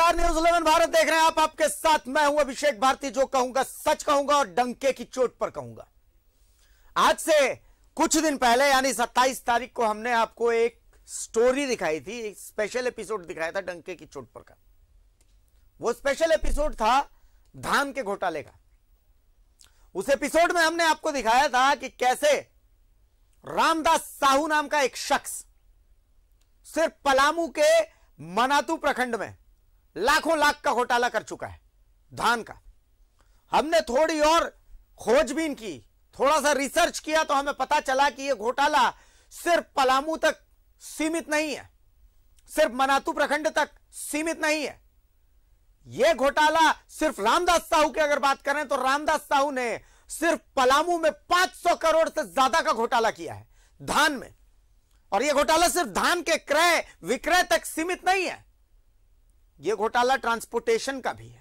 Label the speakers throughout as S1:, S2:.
S1: नमस्कार, न्यूज़ 11 भारत देख रहे हैं आप। आपके साथ मैं हूं अभिषेक भारती। जो कहूंगा सच कहूंगा और डंके की चोट पर कहूंगा। आज से कुछ दिन पहले यानी 27 तारीख को हमने आपको एक स्टोरी दिखाई थी, एक स्पेशल एपिसोड दिखाया था डंके की चोट पर का। वो स्पेशल एपिसोड था धान के घोटाले का। उस एपिसोड में हमने आपको दिखाया था कि कैसे रामदास साहू नाम का एक शख्स सिर्फ पलामू के मनातू प्रखंड में लाखों लाख का घोटाला कर चुका है धान का। हमने थोड़ी और खोजबीन की, थोड़ा सा रिसर्च किया तो हमें पता चला कि यह घोटाला सिर्फ पलामू तक सीमित नहीं है, सिर्फ मनातू प्रखंड तक सीमित नहीं है। यह घोटाला सिर्फ रामदास साहू की अगर बात करें तो रामदास साहू ने सिर्फ पलामू में 500 करोड़ से ज्यादा का घोटाला किया है धान में। और यह घोटाला सिर्फ धान के क्रय विक्रय तक सीमित नहीं है, यह घोटाला ट्रांसपोर्टेशन का भी है।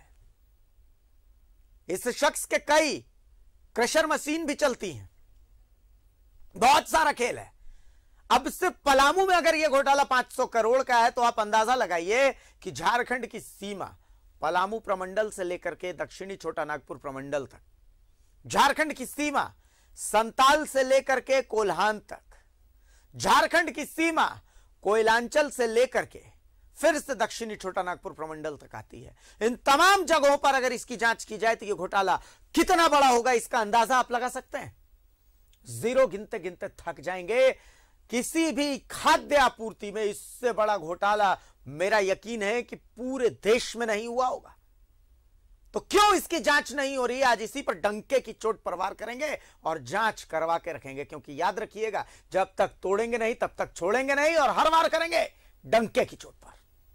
S1: इस शख्स के कई क्रशर मशीन भी चलती हैं, बहुत सारा खेल है। अब सिर्फ पलामू में अगर यह घोटाला 500 करोड़ का है तो आप अंदाजा लगाइए कि झारखंड की सीमा पलामू प्रमंडल से लेकर के दक्षिणी छोटा नागपुर प्रमंडल तक, झारखंड की सीमा संताल से लेकर के कोल्हान तक, झारखंड की सीमा कोयलांचल से लेकर के फिर से दक्षिणी छोटा नागपुर प्रमंडल तक आती है। इन तमाम जगहों पर अगर इसकी जांच की जाए तो यह घोटाला कितना बड़ा होगा इसका अंदाजा आप लगा सकते हैं। जीरो गिनते गिनते थक जाएंगे। किसी भी खाद्य आपूर्ति में इससे बड़ा घोटाला मेरा यकीन है कि पूरे देश में नहीं हुआ होगा। तो क्यों इसकी जांच नहीं हो रही है, आज इसी पर डंके की चोट पर वार करेंगे और जांच करवा के रखेंगे। क्योंकि याद रखिएगा, जब तक तोड़ेंगे नहीं तब तक छोड़ेंगे नहीं, और हर वार करेंगे डंके की चोट पर।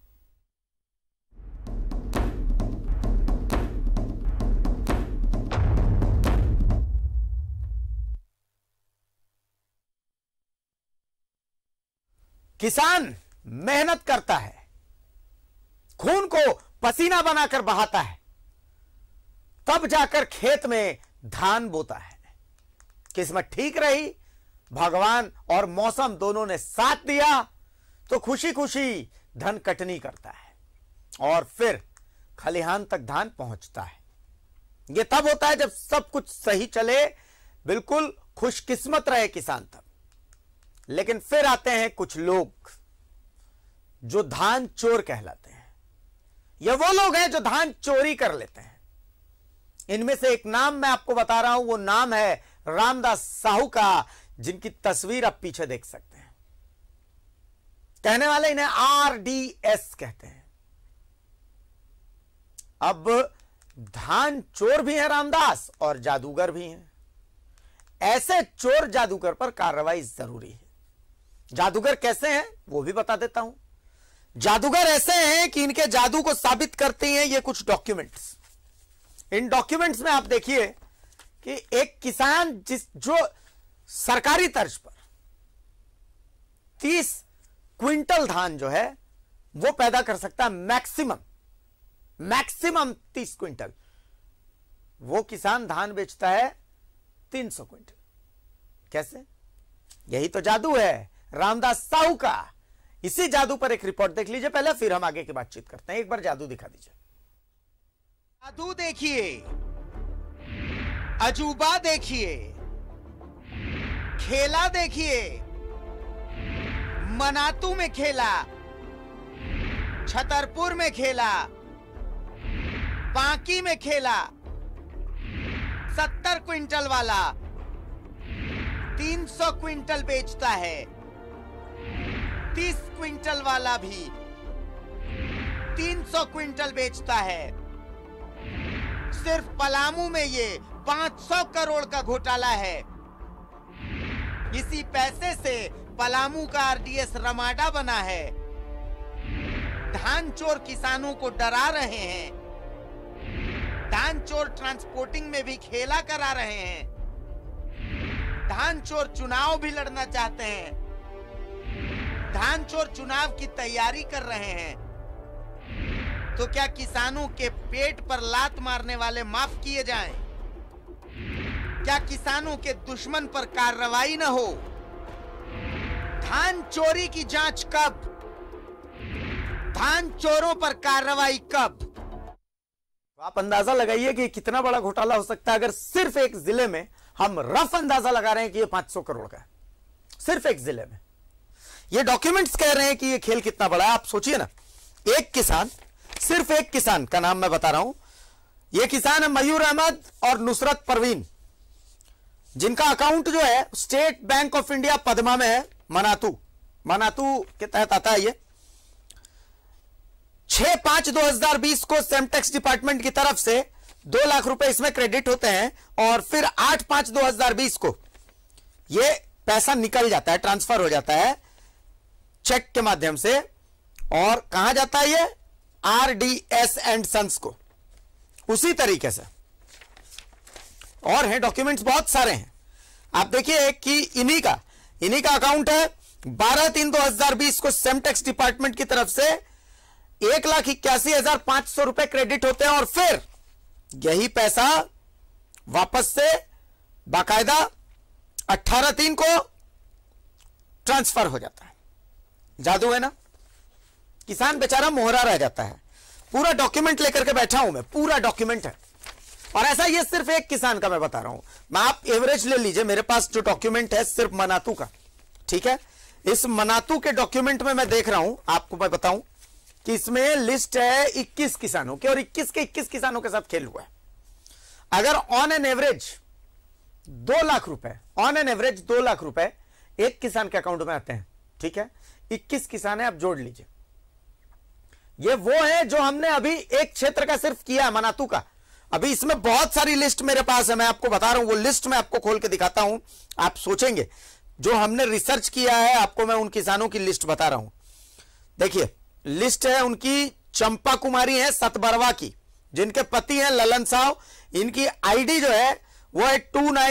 S1: किसान मेहनत करता है, खून को पसीना बनाकर बहाता है, तब जाकर खेत में धान बोता है। किस्मत ठीक रही, भगवान और मौसम दोनों ने साथ दिया तो खुशी खुशी धन कटनी करता है और फिर खलिहान तक धान पहुंचता है। यह तब होता है जब सब कुछ सही चले, बिल्कुल खुशकिस्मत रहे किसान तब। लेकिन फिर आते हैं कुछ लोग जो धान चोर कहलाते हैं। यह वो लोग हैं जो धान चोरी कर लेते हैं। इनमें से एक नाम मैं आपको बता रहा हूं, वो नाम है रामदास साहू का, जिनकी तस्वीर आप पीछे देख सकते हैं। कहने वाले इन्हें RDS कहते हैं। अब धान चोर भी है रामदास और जादूगर भी हैं। ऐसे चोर जादूगर पर कार्रवाई जरूरी है। जादूगर कैसे हैं वो भी बता देता हूं। जादूगर ऐसे हैं कि इनके जादू को साबित करते हैं ये कुछ डॉक्यूमेंट्स। इन डॉक्यूमेंट्स में आप देखिए कि एक किसान जो सरकारी तर्ज पर 30 क्विंटल धान जो है वो पैदा कर सकता है, मैक्सिमम 30 क्विंटल। वो किसान धान बेचता है 300 क्विंटल। कैसे? यही तो जादू है रामदास साहू का। इसी जादू पर एक रिपोर्ट देख लीजिए पहले, फिर हम आगे की बातचीत करते हैं। एक बार जादू दिखा दीजिए। जादू देखिए, अजूबा देखिए, खेला देखिए। मनातू में खेला, छतरपुर में खेला, बांकी में खेला। 70 क्विंटल वाला 300 क्विंटल बेचता है। 30 क्विंटल वाला भी 300 क्विंटल बेचता है। सिर्फ पलामू में ये 500 करोड़ का घोटाला है। इसी पैसे से पलामू का RDS रमाडा बना है। धान चोर किसानों को डरा रहे हैं। धान चोर ट्रांसपोर्टिंग में भी खेला करा रहे हैं। धान चोर चुनाव भी लड़ना चाहते हैं। धान चोर चुनाव की तैयारी कर रहे हैं। तो क्या किसानों के पेट पर लात मारने वाले माफ किए जाएं? क्या किसानों के दुश्मन पर कार्रवाई न हो? धान चोरी की जांच कब? धान चोरों पर कार्रवाई कब? तो आप अंदाजा लगाइए कि कितना बड़ा घोटाला हो सकता है अगर सिर्फ एक जिले में हम रफ अंदाजा लगा रहे हैं कि ये 500 करोड़ का है, सिर्फ एक जिले में। ये डॉक्यूमेंट्स कह रहे हैं कि ये खेल कितना बड़ा है। आप सोचिए ना, एक किसान, सिर्फ एक किसान का नाम मैं बता रहा हूं, ये किसान है मयूर अहमद और नुसरत परवीन, जिनका अकाउंट जो है State Bank of India Padma में है, मनातू के तहत आता है। ये 6/5/2020 को सेमटेक्स डिपार्टमेंट की तरफ से 2 लाख रुपए इसमें क्रेडिट होते हैं और फिर 8/5/2020 को ये पैसा निकल जाता है, ट्रांसफर हो जाता है चेक के माध्यम से। और कहां जाता है ये? RDS एंड सन्स को। उसी तरीके से और हैं डॉक्यूमेंट्स, बहुत सारे हैं। आप देखिए कि इन्हीं का अकाउंट है। 12/3/2020 को सेमटेक्स डिपार्टमेंट की तरफ से 1,81,500 रुपए क्रेडिट होते हैं और फिर यही पैसा वापस से बाकायदा 18/3 को ट्रांसफर हो जाता है। जादू है ना? किसान बेचारा मोहरा रह जाता है। पूरा डॉक्यूमेंट लेकर के बैठा हूं मैं, पूरा डॉक्यूमेंट है। और ऐसा ये सिर्फ एक किसान का मैं बता रहा हूं, मैं आप एवरेज ले लीजिए। मेरे पास जो डॉक्यूमेंट है सिर्फ मनातू का, ठीक है। इस मनातू के डॉक्यूमेंट में मैं देख रहा हूं, आपको मैं बताऊं कि इसमें लिस्ट है 21 किसानों की और 21 के 21 किसानों के साथ खेल हुआ है। अगर ऑन एन एवरेज 2 लाख रुपए, ऑन एन एवरेज 2 लाख रुपए एक किसान के अकाउंट में आते हैं, ठीक है। 21 किसान है, आप जोड़ लीजिए। ये वो है जो हमने अभी एक क्षेत्र का सिर्फ किया है, मनातू का। अभी इसमें बहुत सारी लिस्ट मेरे पास है, मैं आपको बता रहा हूं। वो लिस्ट मैं आपको खोल के दिखाता हूं, आप सोचेंगे जो हमने रिसर्च किया है, आपको मैं उन किसानों की लिस्ट बता रहा हूं। देखिए लिस्ट है उनकी, चंपा कुमारी है सतबरवा की, जिनके पति हैं ललन साव। इनकी आईडी जो है वो है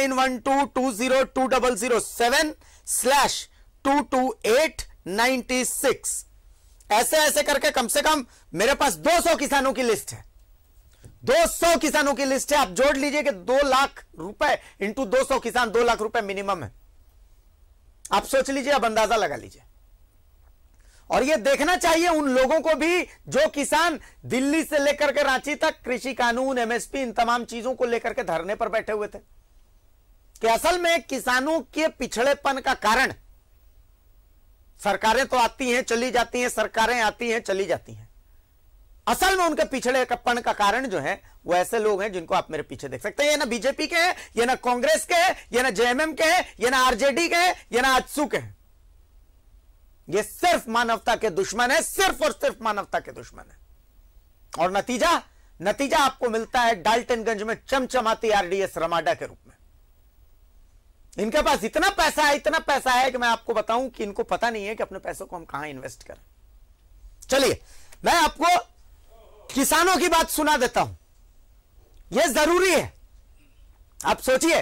S1: 29122007/22896। ऐसे ऐसे करके कम से कम मेरे पास 200 किसानों की लिस्ट है। 200 किसानों की लिस्ट है। आप जोड़ लीजिए कि 2 लाख रुपए इंटू 200 किसान, 2 लाख रुपए मिनिमम है। आप सोच लीजिए, अब अंदाजा लगा लीजिए। और यह देखना चाहिए उन लोगों को भी जो किसान दिल्ली से लेकर के रांची तक कृषि कानून, एमएसपी, इन तमाम चीजों को लेकर के धरने पर बैठे हुए थे, कि असल में किसानों के पिछड़ेपन का कारण, सरकारें तो आती हैं चली जाती हैं, सरकारें आती हैं चली जाती हैं, असल में उनके पिछड़ेपन का कारण जो है वो ऐसे लोग हैं जिनको आप मेरे पीछे देख सकते हैं। ये ना बीजेपी के हैं, ये ना कांग्रेस के हैं, ये ना जेएमएम के हैं, ये ना आरजेडी के हैं, ये ना आजसू के हैं। ये सिर्फ मानवता के दुश्मन है, सिर्फ और सिर्फ मानवता के दुश्मन है। और नतीजा आपको मिलता है डाल्टनगंज में चमचमाती आरडीएस रमाडा के रूप में। इनके पास इतना पैसा है कि मैं आपको बताऊं कि इनको पता नहीं है कि अपने पैसों को हम कहां इन्वेस्ट करें। चलिए मैं आपको किसानों की बात सुना देता हूं, यह जरूरी है। आप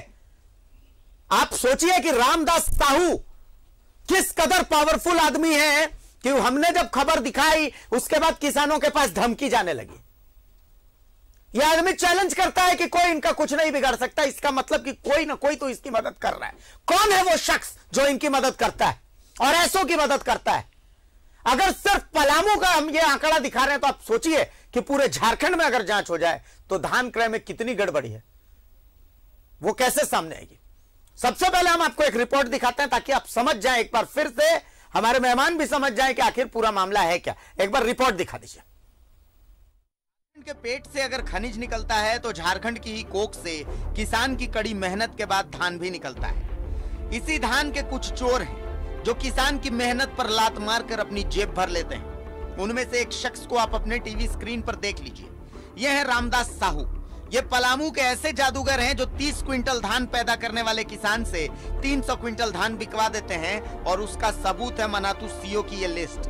S1: सोचिए कि रामदास साहू किस कदर पावरफुल आदमी है कि हमने जब खबर दिखाई उसके बाद किसानों के पास धमकी जाने लगी। यह आदमी चैलेंज करता है कि कोई इनका कुछ नहीं बिगाड़ सकता। इसका मतलब कि कोई ना कोई तो इसकी मदद कर रहा है। कौन है वो शख्स जो इनकी मदद करता है और ऐसों की मदद करता है? अगर सिर्फ पलामू का हम ये आंकड़ा दिखा रहे हैं तो आप सोचिए कि पूरे झारखंड में अगर जांच हो जाए तो धान क्रय में कितनी गड़बड़ी है, वो कैसे सामने आएगी। सबसे पहले हम आपको एक रिपोर्ट दिखाते हैं ताकि आप समझ जाएं, एक बार फिर से हमारे मेहमान भी समझ जाएं कि आखिर पूरा मामला है क्या। एक बार रिपोर्ट दिखा दीजिए। के पेट से अगर खनिज निकलता है तो झारखंड की ही कोख से किसान की कड़ी मेहनत के बाद धान भी निकलता है। इसी धान के कुछ चोर हैं जो किसान की मेहनत पर लात मारकर अपनी जेब भर लेते हैं। उनमें से एक शख्स को आप अपने टीवी स्क्रीन पर देख लीजिए। यह है रामदास साहू। ये पलामू के ऐसे जादूगर हैं जो 30 क्विंटल धान पैदा करने वाले किसान से 300 क्विंटल धान बिकवा देते हैं और उसका सबूत है मनातू सीओ की ये लिस्ट।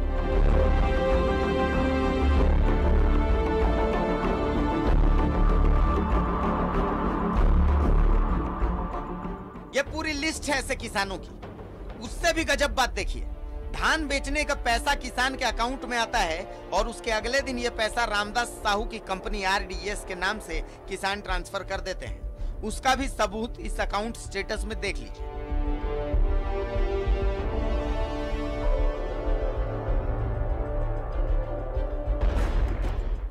S1: ये पूरी लिस्ट है ऐसे किसानों की। उससे भी गजब बात देखिए, धान बेचने का पैसा किसान के अकाउंट में आता है और उसके अगले दिन यह पैसा रामदास साहू की कंपनी आरडीएस के नाम से किसान ट्रांसफर कर देते हैं। उसका भी सबूत इस अकाउंट स्टेटस में देख लीजिए।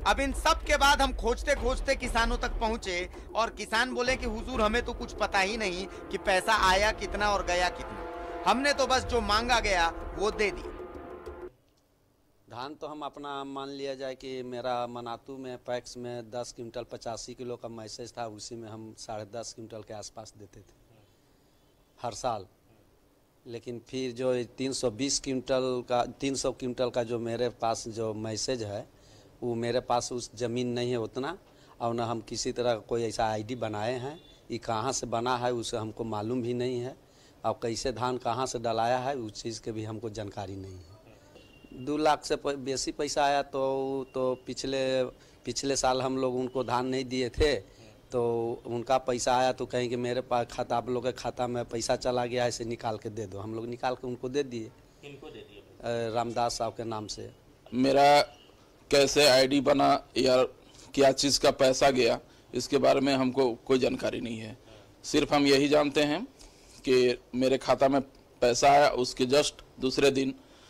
S1: अब इन सब के बाद हम खोजते खोजते किसानों तक पहुंचे और किसान बोले कि हुजूर हमें तो कुछ पता ही नहीं कि पैसा आया कितना और गया कितना, हमने तो बस जो मांगा गया वो दे दिया।
S2: धान तो हम अपना मान लिया जाए कि मेरा मनातू में पैक्स में 10 क्विंटल 85 किलो का मैसेज था, उसी में हम 10.5 क्विंटल के आसपास देते थे हर साल। लेकिन फिर जो 300 क्विंटल का जो मेरे पास जो मैसेज है वो मेरे पास उस ज़मीन नहीं है उतना, और न हम किसी तरह कोई ऐसा आईडी बनाए हैं, ये कहाँ से बना है उसे हमको मालूम भी नहीं है, और कैसे धान कहाँ से डलाया है उस चीज़ के भी हमको जानकारी नहीं है। 2 लाख से बेसी पैसा आया तो पिछले साल हम लोग उनको धान नहीं दिए थे, तो उनका पैसा आया तो कहें कि मेरे पास खाता, आप लोग के खाता में पैसा चला गया, ऐसे निकाल के दे दो। हम लोग निकाल के उनको दे दिए।
S3: किनको दे दिए?
S2: रामदास साहब के नाम से।
S4: मेरा कैसे आईडी बना या क्या चीज़ का पैसा गया इसके बारे में हमको कोई जानकारी नहीं है। सिर्फ हम यही जानते हैं कि मेरे खाता में पैसा आया, उसके जस्ट दूसरे दिन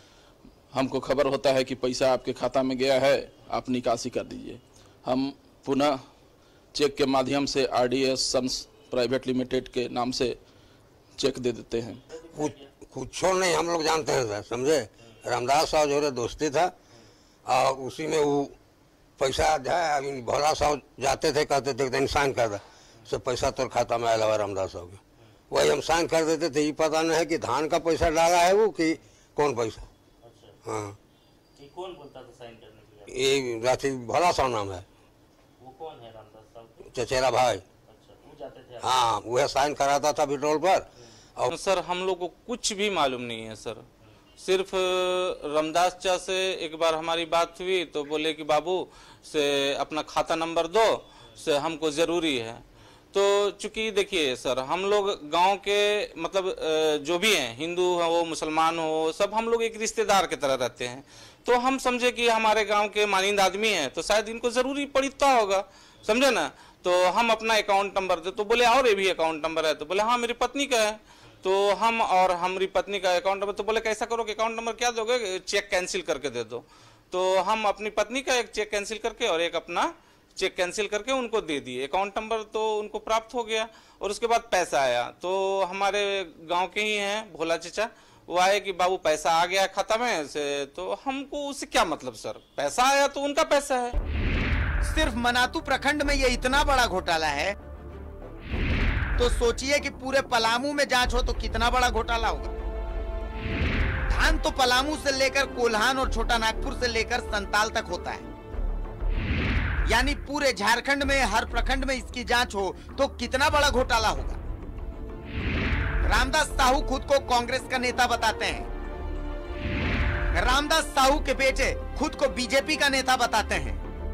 S4: हमको खबर होता है कि पैसा आपके खाता में गया है, आप निकासी कर दीजिए। हम पुनः चेक के माध्यम से आरडीएस सन्स प्राइवेट लिमिटेड के नाम से चेक दे देते हैं।
S5: कुछ नहीं हम लोग जानते हैं सर, समझे। रामदास साहब जो दोस्ती था और उसी में वो पैसा जाए, अभी भोला साहब जाते थे, कहते थे साइन कर दे, सब पैसा तोर खाता में आया हुआ रामदास साहब के, वही हम साइन कर देते थे। ये पता नहीं है कि धान का पैसा डाला है वो कि कौन पैसा।
S3: अच्छा।
S5: हाँ,
S3: ये कौन बोलता था साइन करने के लिए?
S5: ये राठी भोला साहब नाम है।
S3: वो कौन है रामदास साहब?
S5: चचेरा भाई।
S3: अच्छा, वो जाते थे?
S5: हाँ, वह साइन कराता था पेट्रोल पर।
S6: और सर हम लोग को कुछ भी मालूम नहीं है सर। सिर्फ रामदास चा से एक बार हमारी बात हुई तो बोले कि बाबू से अपना खाता नंबर दो, से हमको ज़रूरी है। तो चूंकि देखिए सर, हम लोग गांव के मतलब जो भी हैं, हिंदू हो मुसलमान हो, सब हम लोग एक रिश्तेदार की तरह रहते हैं। तो हम समझे कि हमारे गांव के मानिंद आदमी हैं तो शायद इनको ज़रूरी पड़ता होगा, समझे ना। तो हम अपना अकाउंट नंबर दे, तो बोले और ये भी अकाउंट नंबर है? तो बोले हाँ मेरी पत्नी का है। तो हम और हमारी पत्नी का अकाउंट नंबर, तो बोले कैसा करो कि अकाउंट नंबर क्या दोगे, चेक कैंसिल करके दे दो। तो हम अपनी पत्नी का एक चेक कैंसिल करके और एक अपना चेक कैंसिल करके उनको दे दिए। अकाउंट नंबर तो उनको प्राप्त हो गया और उसके बाद पैसा आया। तो हमारे गांव के ही हैं भोला चचा, वो आए कि बाबू पैसा आ गया खाता में से। तो हमको उससे क्या मतलब सर, पैसा आया तो उनका पैसा है।
S1: सिर्फ मनातू प्रखंड में ये इतना बड़ा घोटाला है, तो सोचिए कि पूरे पलामू में जांच हो तो कितना बड़ा घोटाला होगा। धान तो पलामू से लेकर कोल्हान और छोटा नागपुर से लेकर संताल तक होता है, यानी पूरे झारखंड में हर प्रखंड में इसकी जांच हो तो कितना बड़ा घोटाला होगा। रामदास साहू खुद को कांग्रेस का नेता बताते हैं। रामदास साहू के बेटे खुद को बीजेपी का नेता बताते हैं।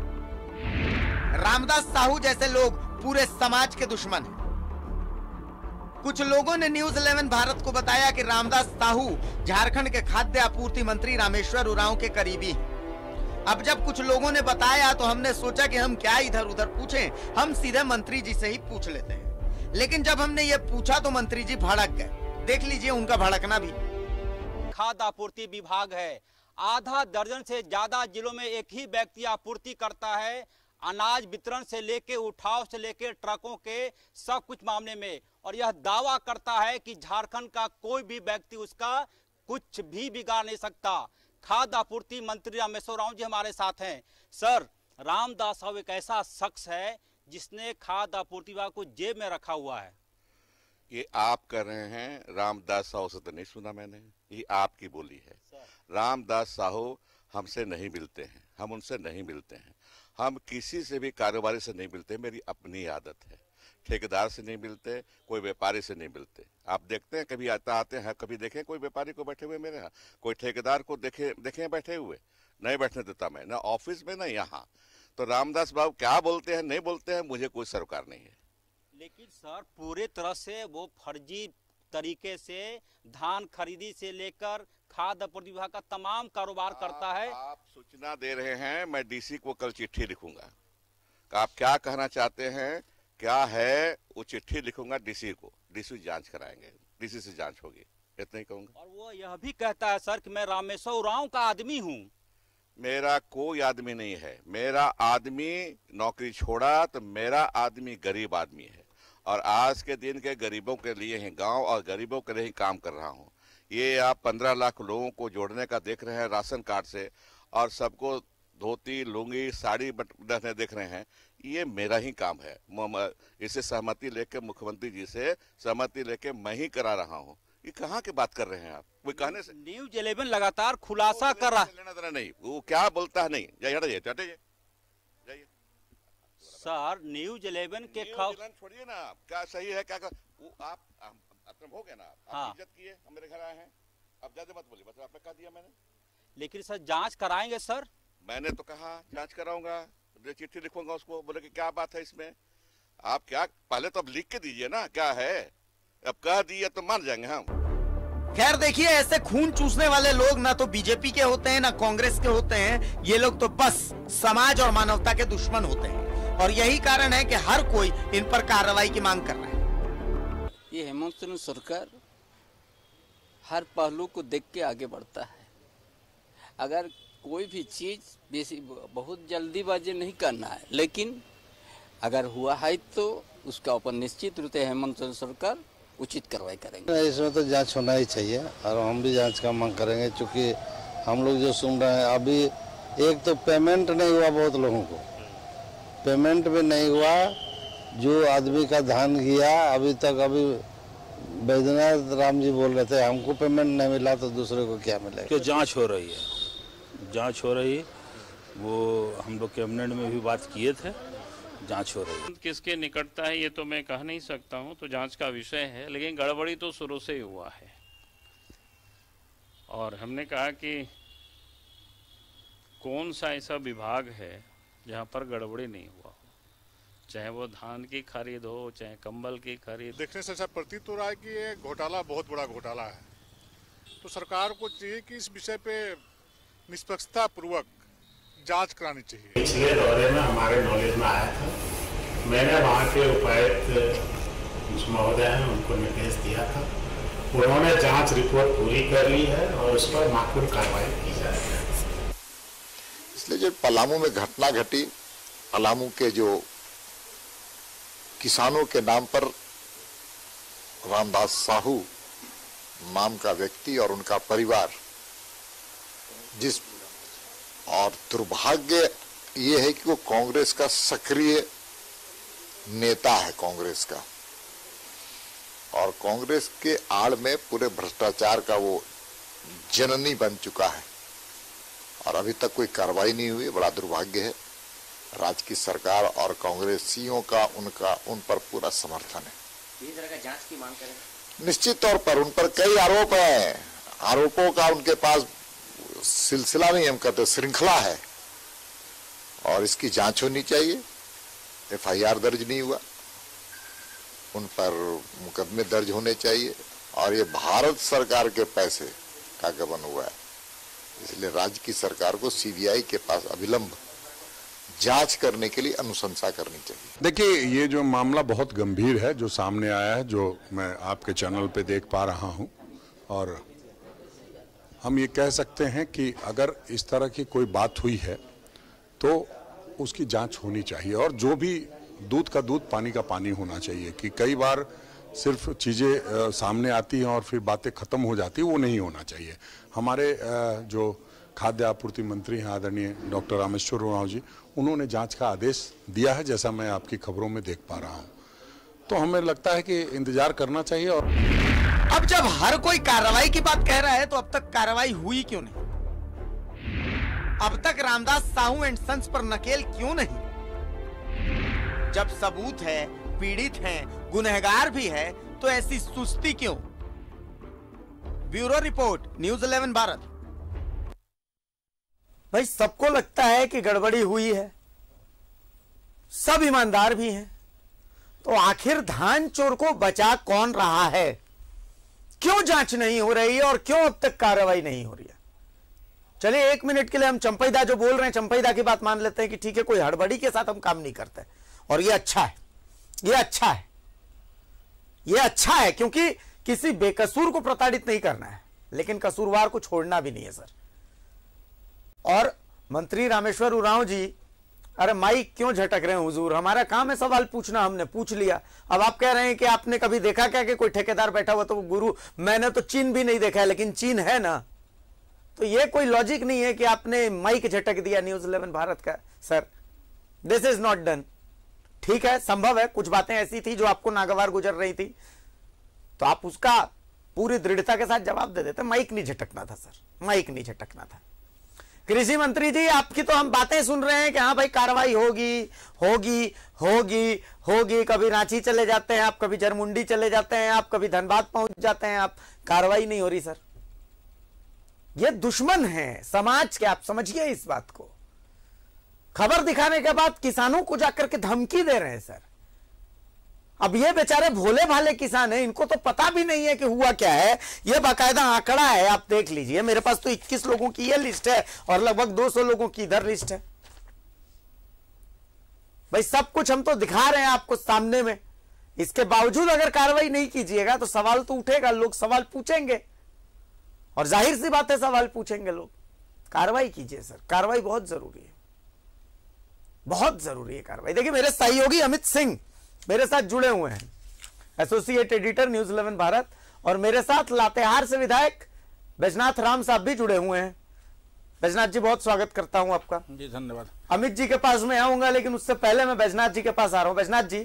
S1: रामदास साहू जैसे लोग पूरे समाज के दुश्मन हैं। कुछ लोगों ने न्यूज 11 भारत को बताया कि रामदास साहू झारखंड के खाद्य आपूर्ति मंत्री रामेश्वर उरांव के करीबी हैं। अब जब कुछ लोगों ने बताया तो हमने सोचा कि हम क्या इधर उधर पूछें, हम सीधे मंत्री जी से ही पूछ लेते हैं। लेकिन जब हमने ये पूछा तो मंत्री जी भड़क गए। देख लीजिए उनका भड़कना भी।
S7: खाद्य आपूर्ति विभाग है, आधा दर्जन से ज्यादा जिलों में एक ही व्यक्ति आपूर्ति करता है, अनाज वितरण से लेके उठाव से लेके ट्रकों के सब कुछ मामले में। और यह दावा करता है कि झारखंड का कोई भी व्यक्ति उसका कुछ भी बिगाड़ नहीं सकता। खाद्य आपूर्ति मंत्री रामेश्वर उरांव जी हमारे साथ हैं। सर, रामदास साहब एक ऐसा शख्स है जिसने खाद्य आपूर्ति विभाग को जेब में रखा हुआ है।
S8: ये आप कर रहे हैं, रामदास साहू से तो नहीं सुना मैंने, ये आपकी बोली है। रामदास साहू हमसे नहीं मिलते हैं, हम उनसे नहीं मिलते हैं, हम किसी से भी कारोबारी से नहीं मिलते। मेरी अपनी आदत है, ठेकेदार से नहीं मिलते, कोई व्यापारी से नहीं मिलते। आप देखते हैं कभी आते हैं, कभी देखें कोई व्यापारी को बैठे हुए मेरे यहाँ, कोई ठेकेदार को देखे बैठे हुए, नहीं बैठने देता मैं, ना ऑफिस में ना यहाँ। तो रामदास बाबू क्या बोलते हैं नहीं बोलते हैं मुझे कोई सरोकार नहीं है।
S7: लेकिन सर पूरे तरह से वो फर्जी तरीके से धान खरीदी से लेकर खाद्य आपूर्ति विभाग का तमाम कारोबार करता है।
S8: आप सूचना दे रहे हैं, मैं डीसी को कल चिट्ठी लिखूंगा। आप क्या कहना चाहते हैं, क्या है वो चिट्ठी लिखूंगा डीसी को, डीसी जांच कराएंगे, डीसी से जांच होगी, इतना ही कहूंगा।
S7: और वो यह भी कहता है सर कि मैं रामेश्वर उरांव का आदमी हूँ।
S8: मेरा कोई आदमी नहीं है। मेरा आदमी नौकरी छोड़ा तो मेरा आदमी गरीब आदमी है और आज के दिन के गरीबों के लिए ही गांव और गरीबों के लिए ही काम कर रहा हूं। ये आप 15 लाख लोगों को जोड़ने का देख रहे हैं राशन कार्ड से और सबको धोती लुंगी साड़ी बटने देख रहे हैं, ये मेरा ही काम है। इसे सहमति लेके मुख्यमंत्री जी से सहमति लेके मैं ही करा रहा हूँ। ये कहाँ की बात कर रहे हैं आप? कोई कहने से
S7: न्यूज 11 लगातार खुलासा कर रहा
S8: लेना देना नहीं, वो क्या बोलता है नहीं। जाइए जाइए
S7: सर, न्यूज 11 के
S8: छोड़िए ना, क्या सही है क्या वो आप हो गया ना, आप इज्जत किए, हम मेरे घर आए हैं, अब ज्यादा मत बोलिए, बस आपने कह दिया मैंने।
S7: लेकिन सर जांच कराएंगे सर?
S8: मैंने तो कहा जांच कराऊंगा, चिट्ठी लिखूंगा उसको, बोले कि क्या बात है इसमें। आप क्या पहले तो अब लिख के दीजिए ना क्या है, अब कह दिए तो मान जाएंगे हम।
S1: खैर देखिए, ऐसे खून चूसने वाले लोग ना तो बीजेपी के होते हैं ना कांग्रेस के होते हैं। ये लोग तो बस समाज और मानवता के दुश्मन होते हैं और यही कारण है कि हर कोई इन पर कार्रवाई की मांग कर रहा है।
S9: ये हेमंत सोरेन सरकार हर पहलू को देख के आगे बढ़ता है। अगर कोई भी चीज बहुत जल्दीबाजी नहीं करना है, लेकिन अगर हुआ है तो उसका ऊपर निश्चित रूप से हेमंत सोरेन सरकार उचित कार्रवाई करेंगे।
S10: इसमें तो जांच होना ही चाहिए और हम भी जांच का मांग करेंगे, क्योंकि हम लोग जो सुन रहे हैं अभी, एक तो पेमेंट नहीं हुआ, बहुत लोगों को पेमेंट भी नहीं हुआ। जो आदमी का धान गया अभी तक, अभी बैद्यनाथ राम जी बोल रहे थे हमको पेमेंट नहीं मिला तो दूसरे को क्या मिलेगा।
S11: जांच हो रही है, जांच हो रही है, वो हम लोग कैबिनेट में भी बात किए थे, जांच हो रही है।
S12: किसके निकटता है ये तो मैं कह नहीं सकता हूं, तो जांच का विषय है, लेकिन गड़बड़ी तो शुरू से ही हुआ है और हमने कहा कि कौन सा ऐसा विभाग है जहां पर गड़बड़ी नहीं हुआ हो, चाहे वो धान की खरीद हो, चाहे कंबल की खरीद।
S13: देखने से ऐसा प्रतीत हो रहा है कि ये घोटाला बहुत बड़ा घोटाला है, तो सरकार को चाहिए कि इस विषय पे निष्पक्षता पूर्वक जांच करानी चाहिए।
S14: पिछले दौरे में हमारे नॉलेज में आया था, मैंने वहाँ के उपायुक्त महोदय हैं उनको निर्देश दिया था, उन्होंने जांच रिपोर्ट पूरी कर ली है और उस पर माकूल कार्रवाई की जाएगी।
S15: इसलिए जो पलामू में घटना घटी, पलामू के जो किसानों के नाम पर रामदास साहू नाम का व्यक्ति और उनका परिवार, जिस और दुर्भाग्य ये है कि वो कांग्रेस का सक्रिय नेता है कांग्रेस का, और कांग्रेस के आड़ में पूरे भ्रष्टाचार का वो जननी बन चुका है और अभी तक कोई कार्रवाई नहीं हुई। बड़ा दुर्भाग्य है। राज्य की सरकार और कांग्रेसियों का उन पर पूरा समर्थन है।
S16: इस तरह का जांच की मांग करें।
S15: निश्चित तौर पर उन पर कई आरोप हैं, आरोपों का उनके पास सिलसिला नहीं, हम कहते श्रृंखला है और इसकी जांच होनी चाहिए। FIR दर्ज नहीं हुआ, उन पर मुकदमे दर्ज होने चाहिए और ये भारत सरकार के पैसे का गबन हुआ है, इसलिए राज्य की सरकार को CBI के पास अविलंब जांच करने के लिए अनुशंसा करनी चाहिए।
S17: देखिए, ये जो मामला बहुत गंभीर है जो सामने आया है, जो मैं आपके चैनल पे देख पा रहा हूं, और हम ये कह सकते हैं कि अगर इस तरह की कोई बात हुई है तो उसकी जांच होनी चाहिए और जो भी दूध का दूध पानी का पानी होना चाहिए। कि कई बार सिर्फ चीज़ें सामने आती हैं और फिर बातें ख़त्म हो जाती, वो नहीं होना चाहिए। हमारे जो खाद्य आपूर्ति मंत्री हैं आदरणीय डॉक्टर रामेश्वर उरांव जी, उन्होंने जांच का आदेश दिया है, जैसा मैं आपकी खबरों में देख पा रहा हूं। तो हमें लगता है कि इंतजार करना चाहिए। और
S1: अब जब हर कोई कार्रवाई की बात कह रहा है तो अब तक कार्रवाई हुई क्यों नहीं? अब तक रामदास साहू एंड सन्स पर नकेल क्यों नहीं? जब सबूत है, पीड़ित हैं, गुनहगार भी है, तो ऐसी सुस्ती क्यों? Bureau report, news 11 Bharat. भाई, सबको लगता है कि गड़बड़ी हुई है, सब ईमानदार भी हैं, तो आखिर धान चोर को बचा कौन रहा है? क्यों जांच नहीं हो रही है और क्यों अब तक कार्रवाई नहीं हो रही है? चलिए 1 मिनट के लिए हम चंपईदा जो बोल रहे हैं, चंपईदा की बात मान लेते हैं कि ठीक है, कोई हड़बड़ी के साथ हम काम नहीं करते और ये अच्छा है, ये अच्छा है, ये अच्छा है, क्योंकि किसी बेकसूर को प्रताड़ित नहीं करना है, लेकिन कसूरवार को छोड़ना भी नहीं है सर। और मंत्री रामेश्वर उरांव जी, अरे माइक क्यों झटक रहे हैं हुजूर? हमारा काम है सवाल पूछना, हमने पूछ लिया। अब आप कह रहे हैं कि आपने कभी देखा क्या कि कोई ठेकेदार बैठा हुआ? तो गुरु, मैंने तो चीन भी नहीं देखा है, लेकिन चीन है ना। तो ये कोई लॉजिक नहीं है कि आपने माइक झटक दिया न्यूज़ 11 भारत का। Sir, this is not done. ठीक है, संभव है कुछ बातें ऐसी थी जो आपको नागवार गुजर रही थी, तो आप उसका पूरी दृढ़ता के साथ जवाब दे देते। माइक नहीं झटकना था सर, माइक नहीं झटकना था। कृषि मंत्री जी, आपकी तो हम बातें सुन रहे हैं कि हाँ भाई कार्रवाई होगी होगी होगी होगी। कभी रांची चले जाते हैं आप, कभी जरमुंडी चले जाते हैं आप, कभी धनबाद पहुंच जाते हैं आप, कार्रवाई नहीं हो रही सर। ये दुश्मन है समाज के, आप समझिए इस बात को। खबर दिखाने के बाद किसानों को जाकर के धमकी दे रहे हैं सर। अब ये बेचारे भोले भाले किसान हैं, इनको तो पता भी नहीं है कि हुआ क्या है। ये बाकायदा आंकड़ा है, आप देख लीजिए। मेरे पास तो 21 लोगों की ये लिस्ट है और लगभग 200 लोगों की इधर लिस्ट है। भाई सब कुछ हम तो दिखा रहे हैं आपको सामने में। इसके बावजूद अगर कार्रवाई नहीं कीजिएगा तो सवाल तो उठेगा, लोग सवाल पूछेंगे और जाहिर सी बात है सवाल पूछेंगे लोग। कार्रवाई कीजिए सर, कार्रवाई बहुत जरूरी है, बहुत जरूरी है कार्रवाई। देखिए मेरे सहयोगी अमित सिंह मेरे साथ जुड़े हुए हैं, एसोसिएट एडिटर न्यूज़ 11 भारत, और मेरे साथ लातेहार से विधायक बैजनाथ राम साहब भी जुड़े हुए हैं। बैजनाथ जी, बहुत स्वागत करता हूं आपका।
S11: जी धन्यवाद।
S1: अमित जी के पास मैं आऊंगा, लेकिन उससे पहले मैं बैजनाथ जी के पास आ रहा हूं। बैजनाथ जी,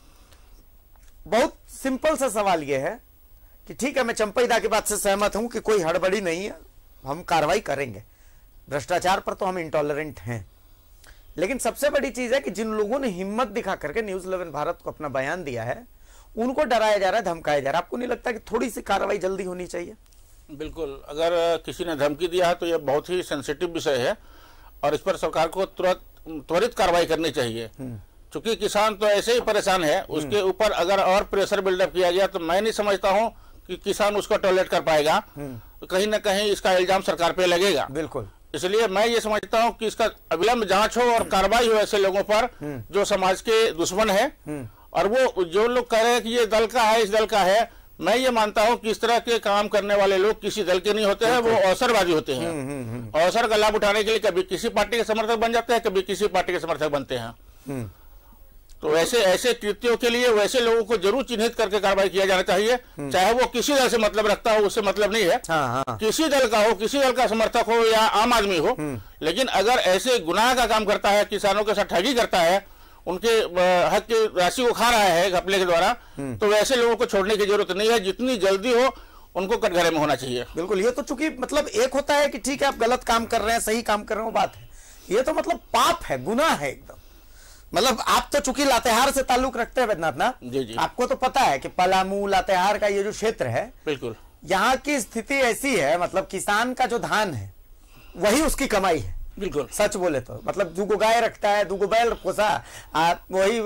S1: बहुत सिंपल सा सवाल यह है कि ठीक है, मैं चंपईदा की बात से सहमत हूं कि कोई हड़बड़ी नहीं है, हम कार्रवाई करेंगे। भ्रष्टाचार पर तो हम इंटॉलरेंट हैं, लेकिन सबसे बड़ी चीज है कि जिन लोगों ने हिम्मत दिखा करके न्यूज़ 11 भारत को अपना बयान दिया है, उनको डराया जा रहा है, धमकाया जा रहा है। आपको नहीं लगता कि थोड़ी सी कार्रवाई जल्दी होनी चाहिए?
S11: बिल्कुल, अगर किसी ने धमकी दिया है तो यह बहुत ही सेंसिटिव विषय है और इस पर सरकार को त्वरित कार्रवाई करनी चाहिए। चूंकि किसान तो ऐसे ही परेशान है, उसके ऊपर अगर और प्रेशर बिल्डअप किया गया तो मैं नहीं समझता हूं कि किसान उसको टॉलरेट कर पाएगा। कहीं ना कहीं इसका इल्जाम सरकार पे लगेगा।
S1: बिल्कुल,
S11: इसलिए मैं ये समझता हूं कि इसका अविलंब जांच हो और कार्रवाई हो ऐसे लोगों पर जो समाज के दुश्मन है। और वो जो लोग कह रहे हैं कि ये दल का है, इस दल का है, मैं ये मानता हूं कि इस तरह के काम करने वाले लोग किसी दल के नहीं होते हैं, वो अवसरबाजी होते हैं। अवसर का लाभ उठाने के लिए कभी किसी पार्टी के समर्थक बन जाते हैं, कभी किसी पार्टी के समर्थक बनते हैं। तो ऐसे कृत्यों के लिए वैसे लोगों को जरूर चिन्हित करके कार्रवाई किया जाना चाहिए, चाहे वो किसी दल से मतलब रखता हो, उससे मतलब नहीं है। किसी दल का हो, किसी दल का समर्थक हो या आम आदमी हो, लेकिन अगर ऐसे गुनाह का काम करता है, किसानों के साथ ठगी करता है, उनके हक की राशि को खा रहा है घपले के द्वारा, तो वैसे लोगों को छोड़ने की जरूरत नहीं है। जितनी जल्दी हो उनको कटघरे में होना चाहिए।
S1: बिल्कुल, ये तो चूंकि मतलब एक होता है कि ठीक है आप गलत काम कर रहे हैं, सही काम कर रहे हो, बात है। ये तो मतलब पाप है, गुनाह है एकदम। मतलब आप तो चूंकि लातेहार से ताल्लुक रखते हैं बैजनाथ ना,
S11: जी।
S1: आपको तो पता है कि पलामू लातेहार का ये जो क्षेत्र है,
S11: बिल्कुल
S1: यहाँ की स्थिति ऐसी है, मतलब किसान का जो धान है वही उसकी कमाई है।
S11: बिल्कुल
S1: सच बोले तो, मतलब दूगो गाय रखता है, दूगो बैल पोसा, वही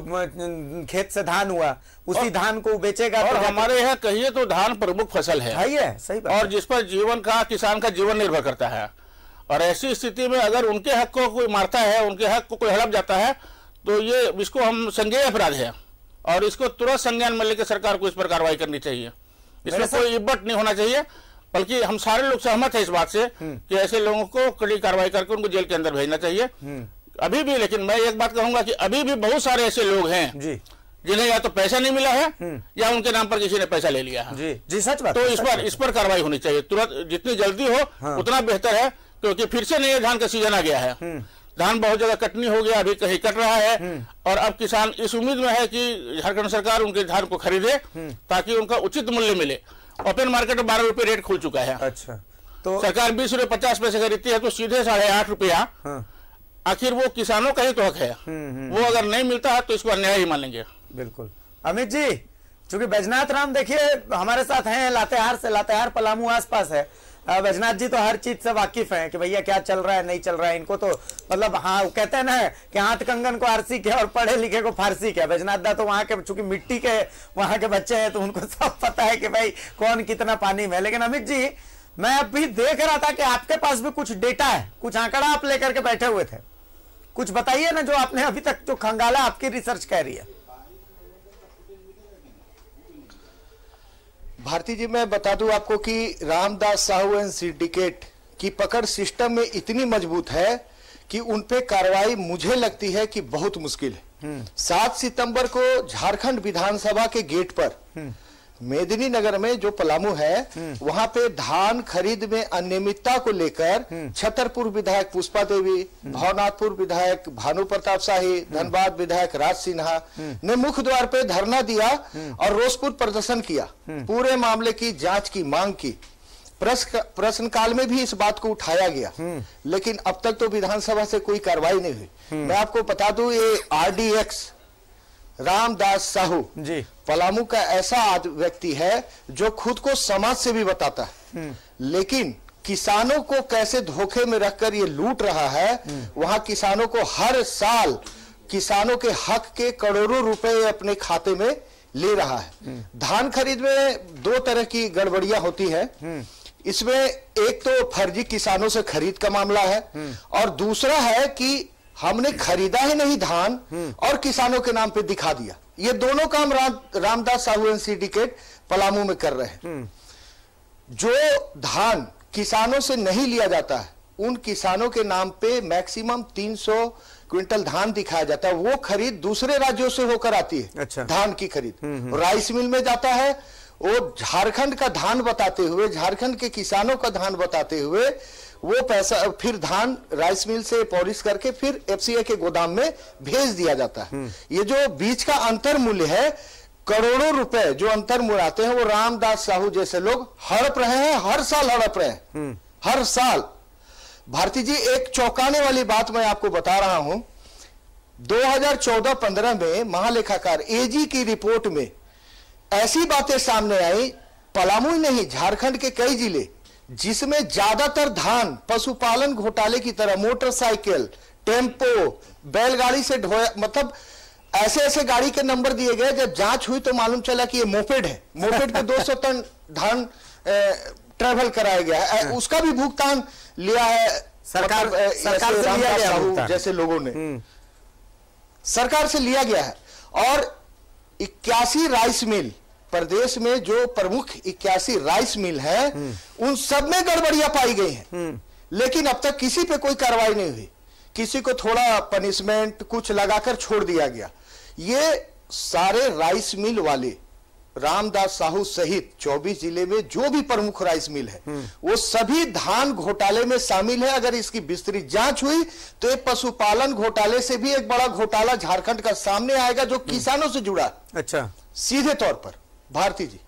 S1: खेत से धान हुआ, उसी धान को बेचेगा।
S11: और हमारे यहाँ कहिए तो धान प्रमुख फसल है,
S1: सही बात,
S11: और जिस पर किसान का जीवन निर्भर करता है। और ऐसी स्थिति में अगर उनके हक को कोई मारता है, उनके हक को कोई हड़प जाता है, तो ये इसको हम संज्ञेय अपराध है और इसको तुरंत संज्ञान में लेकर सरकार को इस पर कार्रवाई करनी चाहिए। इसमें कोई इब्बत नहीं होना चाहिए, बल्कि हम सारे लोग सहमत हैं इस बात से कि ऐसे लोगों को कड़ी कार्रवाई करके उनको जेल के अंदर भेजना चाहिए अभी भी। लेकिन मैं एक बात कहूंगा कि अभी भी बहुत सारे ऐसे लोग हैं जिन्हें या तो पैसा नहीं मिला है या उनके नाम पर किसी ने पैसा ले लिया है।
S1: जी सच बात।
S11: तो इस पर कार्रवाई होनी चाहिए तुरंत, जितनी जल्दी हो उतना बेहतर है, क्योंकि फिर से नए धान का सीजन आ गया है। धान बहुत जगह कटनी हो गया, अभी कहीं कट रहा है, और अब किसान इस उम्मीद में है कि झारखंड सरकार उनके धान को खरीदे ताकि उनका उचित मूल्य मिले। ओपन मार्केट में 12 रुपए रेट खुल चुका है।
S1: अच्छा, तो
S11: सरकार 20 रुपए 50 पैसे खरीदती है, तो सीधे 8.5 रुपया आखिर वो किसानों का ही तो हक है। वो अगर नहीं मिलता है तो इसको अन्याय ही मानेंगे।
S1: बिल्कुल। अमित जी, चूंकि बैजनाथ राम देखिए हमारे साथ हैं लातेहार से, लातेहार पलामू आसपास है। बैजनाथ जी तो हर चीज से वाकिफ हैं कि भैया क्या चल रहा है नहीं चल रहा है। इनको तो मतलब हाँ, कहते हैं ना कि हाथ कंगन को आरसी क्या और पढ़े लिखे को फारसी क्या। बैजनाथ दा तो वहां के चूंकि मिट्टी के वहां के बच्चे हैं, तो उनको सब पता है कि भाई कौन कितना पानी में। लेकिन अमित जी, मैं अभी देख रहा था कि आपके पास भी कुछ डेटा है, कुछ आंकड़ा आप लेकर के बैठे हुए थे, कुछ बताइए ना जो आपने अभी तक जो खंगाला आपकी रिसर्च कह रही है।
S18: भारती जी, मैं बता दूं आपको कि रामदास साहू एंड सिंडिकेट की पकड़ सिस्टम में इतनी मजबूत है कि उन पे कार्रवाई मुझे लगती है कि बहुत मुश्किल है। 7 सितंबर को झारखंड विधानसभा के गेट पर मेदिनीनगर में जो पलामू है वहां पे धान खरीद में अनियमितता को लेकर छतरपुर विधायक पुष्पा देवी, भवनाथपुर विधायक भानु प्रताप शाही, धनबाद विधायक राज सिन्हा ने मुख्य द्वार पे धरना दिया और रोषपूर्ण प्रदर्शन किया, पूरे मामले की जांच की मांग की। प्रश्नकाल में भी इस बात को उठाया गया, लेकिन अब तक तो विधानसभा से कोई कार्रवाई नहीं हुई। मैं आपको बता दूं, ये RDX रामदास साहू जी पलामू का ऐसा व्यक्ति है जो खुद को समाज से भी बताता है, लेकिन किसानों को कैसे धोखे में रखकर ये लूट रहा है। वहां किसानों को हर साल किसानों के हक के करोड़ों रुपए अपने खाते में ले रहा है। धान खरीद में 2 तरह की गड़बड़ियां होती है। इसमें एक तो फर्जी किसानों से खरीद का मामला है और दूसरा है कि हमने खरीदा ही नहीं धान और किसानों के नाम पे दिखा दिया। ये दोनों काम रामदास साहू एंड सिंडिकेट पलामू में कर रहे हैं। जो धान किसानों से नहीं लिया जाता है उन किसानों के नाम पे मैक्सिमम 300 क्विंटल धान दिखाया जाता है। वो खरीद दूसरे राज्यों से होकर आती है। अच्छा। धान की खरीद राइस मिल में जाता है, वो झारखंड का धान बताते हुए, झारखंड के किसानों का धान बताते हुए वो पैसा फिर धान राइस मिल से पॉलिश करके फिर FCI के गोदाम में भेज दिया जाता है। ये जो बीच का अंतर मूल्य है, करोड़ों रुपए जो अंतर मूल्य आते हैं, वो रामदास साहू जैसे लोग हड़प रहे हैं, हर साल हड़प रहे हैं, हर साल। भारती जी, एक चौंकाने वाली बात मैं आपको बता रहा हूं। 2014-15 में महालेखाकार AG की रिपोर्ट में ऐसी बातें सामने आई, पलामू ही नहीं झारखंड के कई जिले जिसमें ज्यादातर धान पशुपालन घोटाले की तरह मोटरसाइकिल, टेम्पो, बैलगाड़ी से ढोया, मतलब ऐसे ऐसे गाड़ी के नंबर दिए गए। जब जांच हुई तो मालूम चला कि ये मोपेड है। मोपेड पे 200 टन धान ट्रेवल कराया गया है। उसका भी भुगतान लिया है सरकार से लिया गया जैसे लोगों ने सरकार से लिया गया है। और 81 राइस मिल प्रदेश में जो प्रमुख 81 राइस मिल है उन सब में गड़बड़ियां पाई गई हैं, लेकिन अब तक किसी पे कोई कार्रवाई नहीं हुई। किसी को थोड़ा पनिशमेंट कुछ लगाकर छोड़ दिया गया। ये सारे राइस मिल वाले रामदास साहू सहित 24 जिले में जो भी प्रमुख राइस मिल है वो सभी धान घोटाले में शामिल है। अगर इसकी विस्तृत जांच हुई तो एक पशुपालन घोटाले से भी एक बड़ा घोटाला झारखंड का सामने आएगा जो किसानों से जुड़ा। अच्छा, सीधे तौर पर। भारती जी,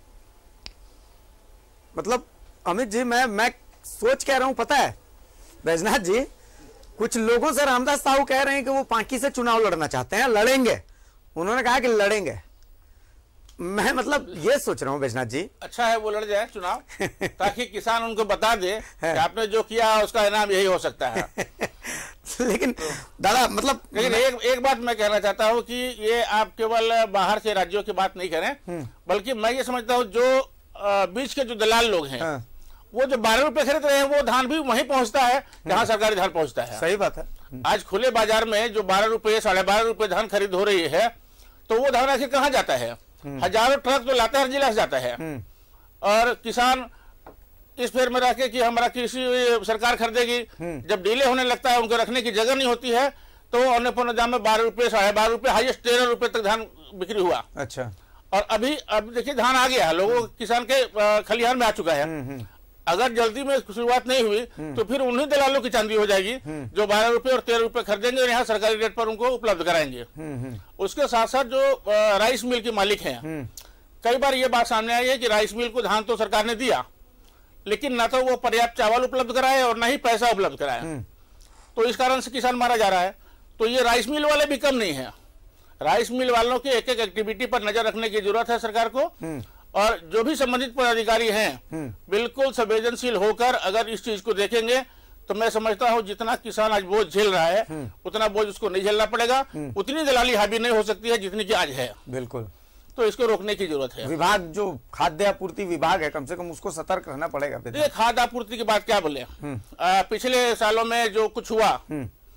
S1: मतलब अमित जी, मैं सोच कह रहा हूं, पता है बैजनाथ जी, कुछ लोगों से रामदास साहू कह रहे हैं कि वो पांकी से चुनाव लड़ना चाहते हैं, लड़ेंगे। उन्होंने कहा कि लड़ेंगे। मैं मतलब ये सोच रहा हूँ बैजनाथ जी,
S11: अच्छा है वो लड़ जाए चुनाव ताकि किसान उनको बता दे कि आपने जो किया उसका इनाम यही हो सकता है।
S1: लेकिन दादा, मतलब
S11: लेकिन एक बात मैं कहना चाहता हूँ कि ये आप केवल बाहर के राज्यों की बात नहीं करें, बल्कि मैं ये समझता हूँ जो बीच के जो दलाल लोग हैं वो जो 12 रुपए खरीद रहे हैं वो धान भी वहीं पहुंचता है जहां सरकारी धान पहुंचता है।
S1: सही बात है।
S11: आज खुले बाजार में जो 12 रुपए 12.5 रुपए धान खरीद हो रही है, तो वो धान आखिर कहाँ जाता है? हजारों ट्रक तो लातेहार जिला से जाता है। और किसान इस फेर में रखे कि हमारा कृषि सरकार खरीदेगी, जब डीले होने लगता है, उनको रखने की जगह नहीं होती है, तो औने पौने दाम में 12 रुपए 12.5 रुपए, हाईएस्ट 13 रुपए तक धान बिक्री हुआ।
S1: अच्छा।
S11: और अब देखिए धान आ गया, लोगों किसान के खलिहान में आ चुका है। अगर जल्दी में शुरुआत नहीं हुई तो फिर उन्हीं दलालों की चांदी हो जाएगी जो 12 रुपए और 13 रुपए खरीदेंगे और यहाँ सरकारी रेट पर उनको उपलब्ध कराएंगे। उसके साथ साथ जो राइस मिल के मालिक हैं, कई बार ये बात सामने आई है कि राइस मिल को धान तो सरकार ने दिया, लेकिन ना तो वो पर्याप्त चावल उपलब्ध कराए और ना ही पैसा उपलब्ध कराया, तो इस कारण से किसान मारा जा रहा है। तो ये राइस मिल वाले भी कम नहीं है। राइस मिल वालों की एक एक एक्टिविटी पर नजर रखने की जरूरत है सरकार को, और जो भी संबंधित पदाधिकारी हैं बिल्कुल संवेदनशील होकर अगर इस चीज को देखेंगे तो मैं समझता हूं जितना किसान आज बोझ झेल रहा है उतना बोझ उसको नहीं झेलना पड़ेगा, उतनी दलाली हावी नहीं हो सकती है जितनी की आज है।
S1: बिल्कुल।
S11: तो इसको रोकने की जरूरत है।
S1: विभाग जो खाद्य आपूर्ति विभाग है, कम से कम उसको सतर्क रहना पड़ेगा।
S11: खाद्य आपूर्ति की बात क्या बोले, पिछले सालों में जो कुछ हुआ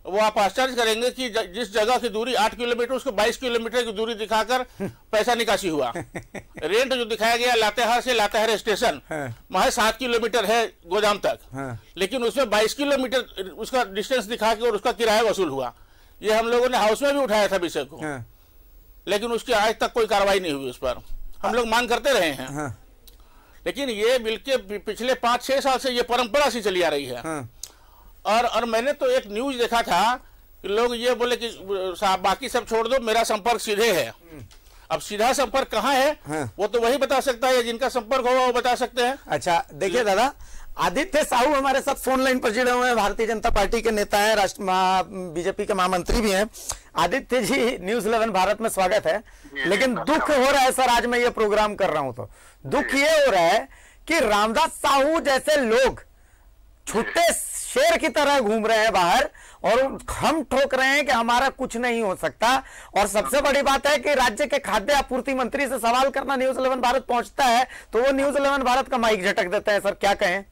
S11: वो आप आश्चर्य करेंगे कि जिस जगह की दूरी 8 किलोमीटर उसको 22 किलोमीटर की दूरी दिखाकर पैसा निकासी हुआ। रेंट जो दिखाया गया लातेहार से लातेहार स्टेशन वहां 7 किलोमीटर है गोदाम तक, लेकिन उसमें 22 किलोमीटर उसका डिस्टेंस दिखा के और उसका किराया वसूल हुआ। ये हम लोगों ने हाउस में भी उठाया था विषय को, लेकिन उसकी आज तक कोई कार्रवाई नहीं हुई। उस पर हम लोग मांग करते रहे हैं, लेकिन ये बिल के पिछले 5-6 साल से ये परंपरा सी चली आ रही है। और मैंने तो एक न्यूज देखा था कि लोग ये बोले कि बाकी सब छोड़ दो, मेरा संपर्क सीधे है। अब सीधा संपर्क कहाँ है वो तो वही बता सकता है, जिनका संपर्क होगा वो बता सकते हैं।
S1: अच्छा देखिए दादा, आदित्य साहू हमारे साथ फोन लाइन पर जुड़े हुए हैं, भारतीय जनता पार्टी के नेता हैं, बीजेपी के महामंत्री भी हैं। आदित्य जी, न्यूज़ 11 भारत में स्वागत है। लेकिन दुख हो रहा है सर, आज मैं ये प्रोग्राम कर रहा हूं तो दुख ये हो रहा है कि रामदास साहू जैसे लोग छुट्टे शेर की तरह घूम रहे हैं बाहर और हम ठोक रहे हैं कि हमारा कुछ नहीं हो सकता। और सबसे बड़ी बात है कि राज्य के खाद्य आपूर्ति मंत्री से सवाल करना न्यूज़ 11 भारत पहुंचता है तो वो न्यूज़ 11 भारत का माइक झटक देता है। सर क्या कहें?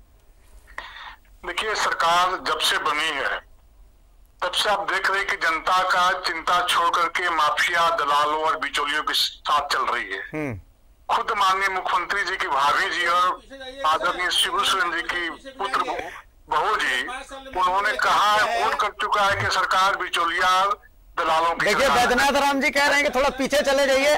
S19: देखिए, सरकार जब से बनी है तब से आप देख रहे हैं कि जनता का चिंता छोड़ करके माफिया, दलालों और बिचौलियों के साथ चल रही है। खुद माननीय मुख्यमंत्री जी की भाभी जी और आदरणीय शिबू सोरेन जी की पुत्र बहू जी, उन्होंने कहा है, फोन कर चुका है कि सरकार बिचौलिया दलालों की।
S1: देखिए बैद्यनाथ राम जी कह रहे हैं कि थोड़ा पीछे चले जाइए,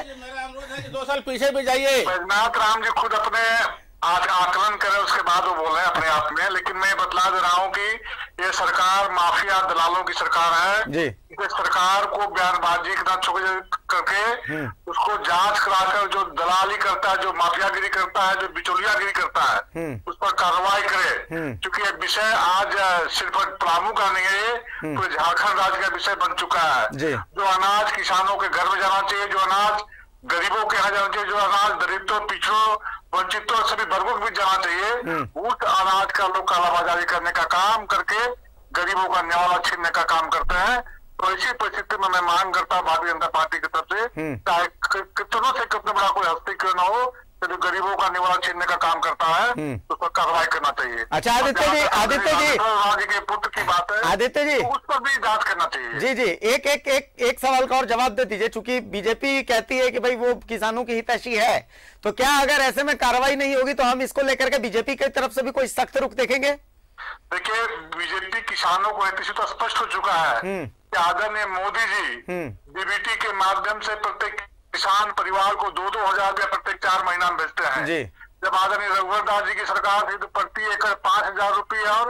S11: 2 साल पीछे भी जाइए।
S19: बैद्यनाथ राम जी खुद अपने आज आकलन करे उसके बाद वो बोले अपने आप में, लेकिन मैं बतला दे रहा हूँ कि ये सरकार माफिया दलालों की सरकार है जी। इस सरकार को बयानबाजी ना छोड़ करके उसको जांच कराकर जो दलाली करता है, जो माफियागिरी करता है, जो बिचौलियागिरी करता है, उस पर कार्रवाई करे। क्योंकि ये विषय आज सिर्फ पलामू का नहीं है, पूरे झारखंड राज्य का विषय बन चुका है। जो अनाज किसानों के घर में जाना चाहिए, जो अनाज गरीबों के यहाँ जाना चाहिए, जो अनाज दरिद्रों, पिछड़ों, वंचितों सभी वर्गों को भी जाना चाहिए, उस अनाज का लोग कालाबाजारी करने का काम करके गरीबों का न्याय छीनने का काम करते हैं। तो इसी परिस्थिति में मैं मांग करता हूँ भारतीय जनता पार्टी की तरफ से, चाहे कितनों से कितना बड़ा कोई हस्ती क्यों न हो, जो गरीबों का निवाला छीनने का काम करता है उस पर कार्रवाई करना चाहिए।
S1: अच्छा आदित्य जी,
S19: राज्य के पुत्र की बात है
S1: आदित्य जी,
S19: तो उस पर भी जांच करना चाहिए।
S1: जी जी, एक सवाल का और जवाब दे दीजिए। चूंकि बीजेपी कहती है कि भाई वो किसानों की हितैषी है, तो क्या अगर ऐसे में कार्रवाई नहीं होगी तो हम इसको लेकर के बीजेपी की तरफ से भी कोई सख्त रुख देखेंगे?
S19: देखिए, बीजेपी किसानों को हितैषी तो स्पष्ट हो चुका है कि आदरणीय मोदी जी डीबीटी के माध्यम से प्रत्येक किसान परिवार को 2-2 हजार रुपया प्रत्येक 4 महीना में भेजते हैं जी। जब आदरणीय रघुवर दास जी की सरकार थी तो प्रति एकड़ 5,000 रुपये और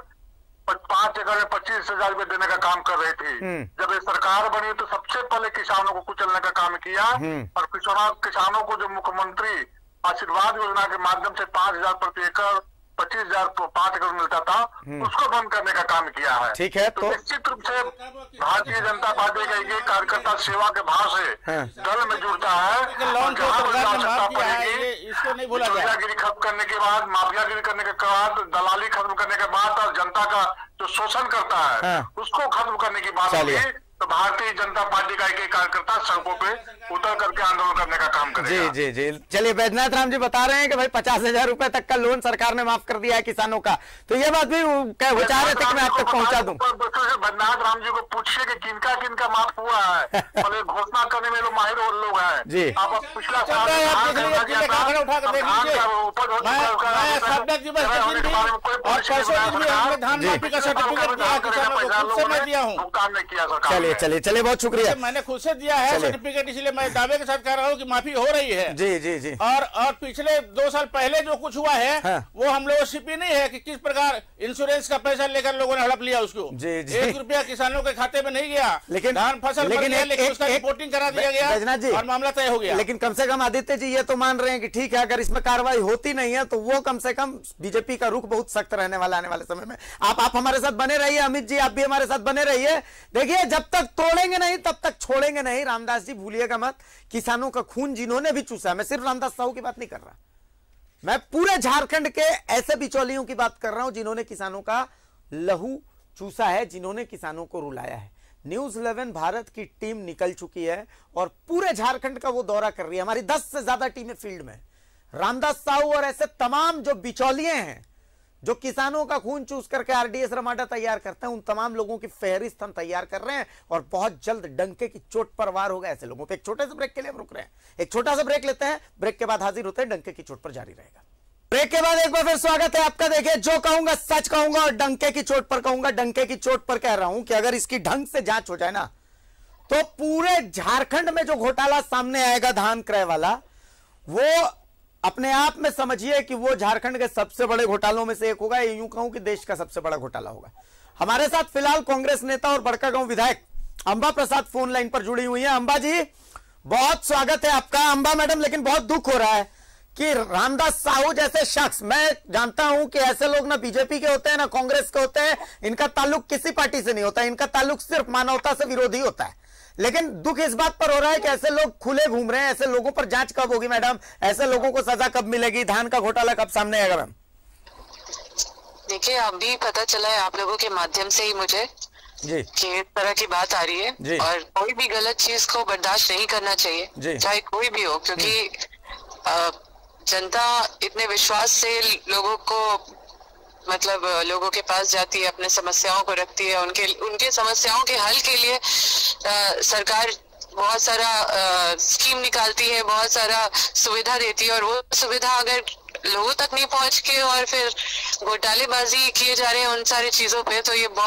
S19: 5 एकड़ में 25,000 रुपये देने का काम कर रही थी। जब ये सरकार बनी तो सबसे पहले किसानों को कुचलने का काम किया और किसानों को जो मुख्यमंत्री आशीर्वाद योजना के माध्यम से 5,000 प्रति एकड़ 25,000 को 5 एकड़ मिलता था, उसको बंद करने का काम किया है।
S1: ठीक है, तो
S19: निश्चित रूप से भारतीय जनता पार्टी का एक कार्यकर्ता सेवा के भाव से दल में जुड़ता है। बिचौलियागिरी खत्म करने के बाद, माफियागिरी करने के बाद, दलाली खत्म करने के बाद और जनता का जो शोषण करता है उसको खत्म करने की बात होगी तो भारतीय जनता पार्टी का एक कार्यकर्ता सड़कों पे उतर करके आंदोलन करने का काम करेगा।
S1: जी जी जी, चलिए बैद्यनाथ राम जी बता रहे हैं कि भाई 50,000 रुपए तक का लोन सरकार ने माफ कर दिया है किसानों का, तो ये बात भी वो चाह रहे थे कि मैं आप तक पहुंचा दूं।
S19: बैद्यनाथ राम जी को पूछिए कि किनका किनका माफ हुआ है, और घोषणा करने में लोग माहिर लोग हैं जी। आप पिछला साल भुगतान नहीं किया सरकार।
S1: चलिए बहुत शुक्रिया।
S11: मैंने खुद से दिया है सर्टिफिकेट, इसलिए मैं दावे के साथ कह रहा हूँ कि माफी हो रही है।
S1: जी जी जी।
S11: और पिछले 2 साल पहले जो कुछ हुआ है वो हम लोगों सीपी नहीं है कि किस प्रकार इंश्योरेंस का पैसा लेकर लोगों ने हड़प लिया उसको।
S1: जी जी।
S11: 1 रुपया किसानों के खाते में नहीं गया,
S1: लेकिन
S11: धान फसल लेकिन उसका रिपोर्टिंग करा दिया गया और मामला तय हो गया।
S1: लेकिन कम से कम आदित्य जी ये तो मान रहे हैं कि ठीक है, अगर इसमें कार्रवाई होती नहीं है तो वो कम से कम बीजेपी का रुख बहुत सख्त रहने वाला आने वाले समय में। आप हमारे साथ बने रहिए, अमित जी आप भी हमारे साथ बने रहिए। देखिए, जब तक तोड़ेंगे नहीं तब तक छोड़ेंगे नहीं। रामदास जी भूलिएगा मत, किसानों का खून जिन्होंने भी चूसा, मैं सिर्फ रामदास साहू की बात नहीं कर रहा, मैं पूरे झारखंड के ऐसे बिचौलियों की बात कर रहा हूं जिन्होंने किसानों का लहू चूसा है, जिन्होंने किसानों को रुलाया है। न्यूज़ 11 भारत की टीम निकल चुकी है और पूरे झारखंड का वो दौरा कर रही है। हमारी 10 से ज्यादा टीमें फील्ड में, रामदास साहू और ऐसे तमाम जो बिचौलिए हैं जो किसानों का खून चूस करके आरडीएस रमाडा तैयार करते हैं, उन तमाम लोगों की फहरिस्त हम तैयार कर रहे हैं और बहुत जल्द डंके की चोट पर वार होगा ऐसे लोगों पे। एक छोटे से ब्रेक के लिए हम रुक रहे हैं, एक छोटा सा ब्रेक लेते हैं, ब्रेक के बाद हाजिर होते हैं, डंके की चोट पर जारी रहेगा। ब्रेक के बाद एक बार फिर स्वागत है आपका। देखिए, जो कहूंगा सच कहूंगा और डंके की चोट पर कहूंगा। डंके की चोट पर कह रहा हूं कि अगर इसकी ढंग से जांच हो जाए ना, तो पूरे झारखंड में जो घोटाला सामने आएगा धान क्रय वाला, वो अपने आप में समझिए कि वो झारखंड के सबसे बड़े घोटालों में से एक होगा। यूं कहूं कि देश का सबसे बड़ा घोटाला होगा। हमारे साथ फिलहाल कांग्रेस नेता और बड़कागांव विधायक अंबा प्रसाद फोन लाइन पर जुड़ी हुई है। अंबा जी, बहुत स्वागत है आपका। अंबा मैडम, लेकिन बहुत दुख हो रहा है कि रामदास साहू जैसे शख्स, मैं जानता हूं कि ऐसे लोग ना बीजेपी के होते हैं ना कांग्रेस के होते हैं, इनका ताल्लुक किसी पार्टी से नहीं होता, इनका ताल्लुक सिर्फ मानवता से विरोधी होता है। लेकिन दुख इस बात पर हो रहा है कि ऐसे लोग खुले घूम रहे हैं। ऐसे लोगों पर जांच कब होगी मैडम? ऐसे लोगों को सजा कब मिलेगी? धान का घोटाला कब सामने आएगा मैम?
S20: देखिए, अभी पता चला है आप लोगों के माध्यम से ही मुझे
S1: जी
S20: कि इस तरह की बात आ रही है और कोई भी गलत चीज को बर्दाश्त नहीं करना चाहिए, चाहे कोई भी हो, क्योंकि जनता इतने विश्वास से लोगों को मतलब लोगों के पास जाती है, अपने समस्याओं को रखती है, उनके समस्याओं के हल के लिए सरकार बहुत सारा स्कीम निकालती है, बहुत सारा सुविधा देती है, और वो सुविधा अगर लोगों तक नहीं पहुंच के और फिर घोटालेबाजी किए जा रहे हैं उन सारी चीजों पे, तो ये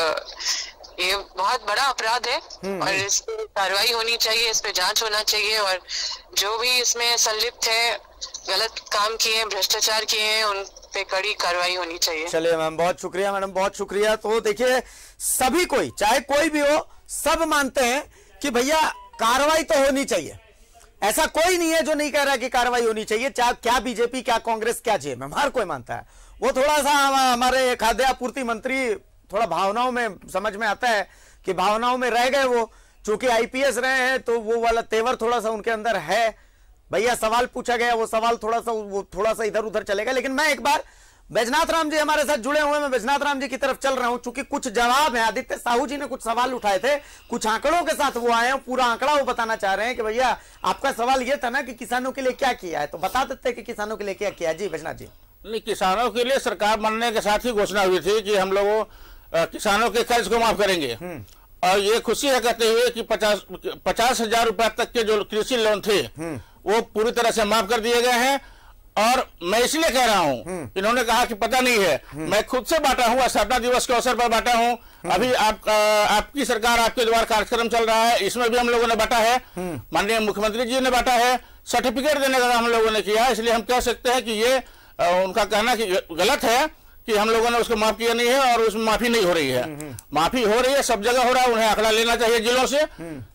S20: बहुत बड़ा अपराध है और इस पे कार्रवाई होनी चाहिए, इस पे जांच होना चाहिए, और जो भी इसमें संलिप्त है, गलत काम किए हैं, भ्रष्टाचार किए हैं, उन पे कड़ी कार्रवाई होनी चाहिए।
S1: चलिए मैम, बहुत शुक्रिया मैडम, बहुत शुक्रिया। तो देखिए, सभी कोई, चाहे कोई भी हो, सब मानते हैं कि भैया कार्रवाई तो होनी चाहिए। ऐसा कोई नहीं है जो नहीं कह रहा कि कार्रवाई होनी चाहिए, चाहे क्या बीजेपी, क्या कांग्रेस, क्या जेएमएम, हर कोई मानता है। वो थोड़ा सा हमारे खाद्य आपूर्ति मंत्री थोड़ा भावनाओं में, समझ में आता है कि भावनाओं में रह गए वो, चूंकि आईपीएस रहे हैं तो वो वाला तेवर थोड़ा सा उनके अंदर है। भैया सवाल पूछा गया, वो सवाल थोड़ा सा इधर उधर चलेगा। लेकिन मैं एक बार बैजनाथ राम जी हमारे साथ जुड़े हुए, मैं बैजनाथ राम जी की तरफ चल रहा हूं, चूंकि कुछ जवाब है। आदित्य साहू जी ने कुछ सवाल उठाए थे, कुछ आंकड़ों के साथ वो आए हैं, पूरा आंकड़ा वो बताना चाह रहे हैं कि भैया आपका सवाल ये था ना कि किसानों के लिए क्या किया है, तो बता देते हैं कि किसानों के लिए क्या किया। जी बैजनाथ जी।
S11: नहीं, किसानों के लिए सरकार बनने के साथ ही घोषणा हुई थी कि हम लोग किसानों के कर्ज को माफ करेंगे, और ये खुशी है कहते हुए कि 50,000 रुपए तक के जो कृषि लोन थे वो पूरी तरह से माफ कर दिए गए हैं। और मैं इसलिए कह रहा हूं, इन्होंने कहा कि पता नहीं है, मैं खुद से बांटा हूं, स्थापना दिवस के अवसर पर बांटा हूं। अभी आपकी सरकार, आपके द्वारा कार्यक्रम चल रहा है, इसमें भी हम लोगों ने बांटा है, माननीय मुख्यमंत्री जी ने बांटा है, सर्टिफिकेट देने का हम लोगों ने किया है। इसलिए हम कह सकते हैं कि ये उनका कहना कि गलत है कि हम लोगों ने उसको माफ किया नहीं है, और उसमें माफी नहीं हो रही है। माफी हो रही है, सब जगह हो रहा है। उन्हें आंकड़ा लेना चाहिए जिलों से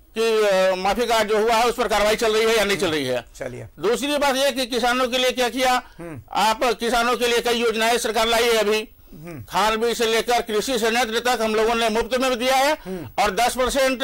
S11: कि माफी का जो हुआ है उस पर कार्रवाई चल रही है या नहीं चल रही है।
S1: चलिए,
S11: दूसरी बात यह कि किसानों के लिए क्या किया आप, किसानों के लिए कई योजनाएं सरकार लाई है। अभी खाद बीज से लेकर कृषि संयंत्र तक हम लोगों ने मुफ्त में भी दिया है, और 10%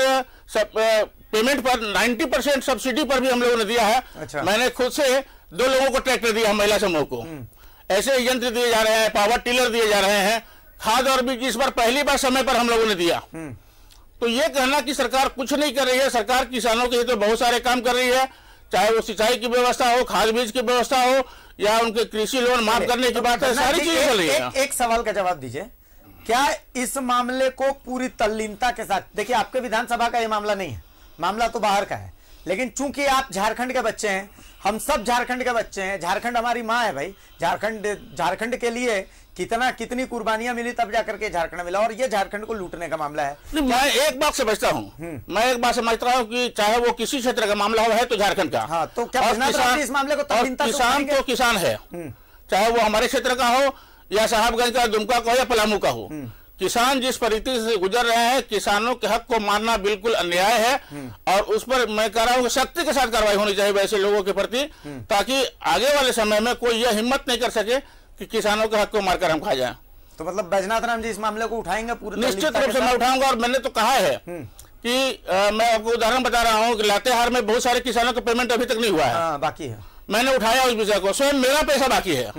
S11: पेमेंट पर 90% सब्सिडी पर भी हम लोगों ने दिया है।
S1: अच्छा।
S11: मैंने खुद से 2 लोगों को ट्रैक्टर दिया, महिला समूह को। ऐसे यंत्र दिए जा रहे हैं, पावर टिलर दिए जा रहे हैं, खाद और बीज इस बार पहली बार समय पर हम लोगों ने दिया। तो ये कहना कि सरकार कुछ नहीं कर रही है, सरकार किसानों के हित में बहुत सारे काम कर रही है, चाहे वो सिंचाई की व्यवस्था हो, खाद बीज की व्यवस्था हो, या उनके कृषि लोन माफ करने की बात है, सारी चीजें चल रही है।
S1: एक सवाल का जवाब दीजिए, क्या इस मामले को पूरी तल्लीनता के साथ, देखिए आपके विधानसभा का ये मामला नहीं है, मामला तो बाहर का है, लेकिन चूंकि आप झारखंड के बच्चे हैं, हम सब झारखंड के बच्चे हैं, झारखंड हमारी माँ है भाई, झारखंड के लिए कितनी कुर्बानियां मिली तब जाकर के झारखंड मिला, और ये झारखंड को लूटने का मामला है।
S11: मैं एक बात समझता हूँ, मैं एक बात समझता हूँ कि चाहे वो किसी क्षेत्र का मामला हो, है तो झारखंड का।
S1: हाँ, तो क्या इस मामले को
S11: किसान तो किसान है, चाहे वो हमारे क्षेत्र का हो या साहबगंज का, दुमका का हो या पलामू का हो। किसान जिस परिस्थिति से गुजर रहे हैं, किसानों के हक को मानना बिल्कुल अन्याय है, और उस पर मैं कह रहा हूँ सख्ती के साथ कार्रवाई होनी चाहिए वैसे लोगों के प्रति, ताकि आगे वाले समय में कोई यह हिम्मत नहीं कर सके कि किसानों के हक को मारकर हम खा जाएं।
S1: तो मतलब बैजनाथ राम जी इस मामले को उठाएंगे पूरे?
S11: निश्चित रूप से मैं उठाऊंगा, और मैंने तो कहा है कि मैं आपको उदाहरण बता रहा हूँ कि लातेहार में बहुत सारे किसानों का पेमेंट अभी तक नहीं हुआ है,
S1: बाकी है।
S11: मैंने उठाया उस विषय को, स्वयं मेरा पैसा बाकी है,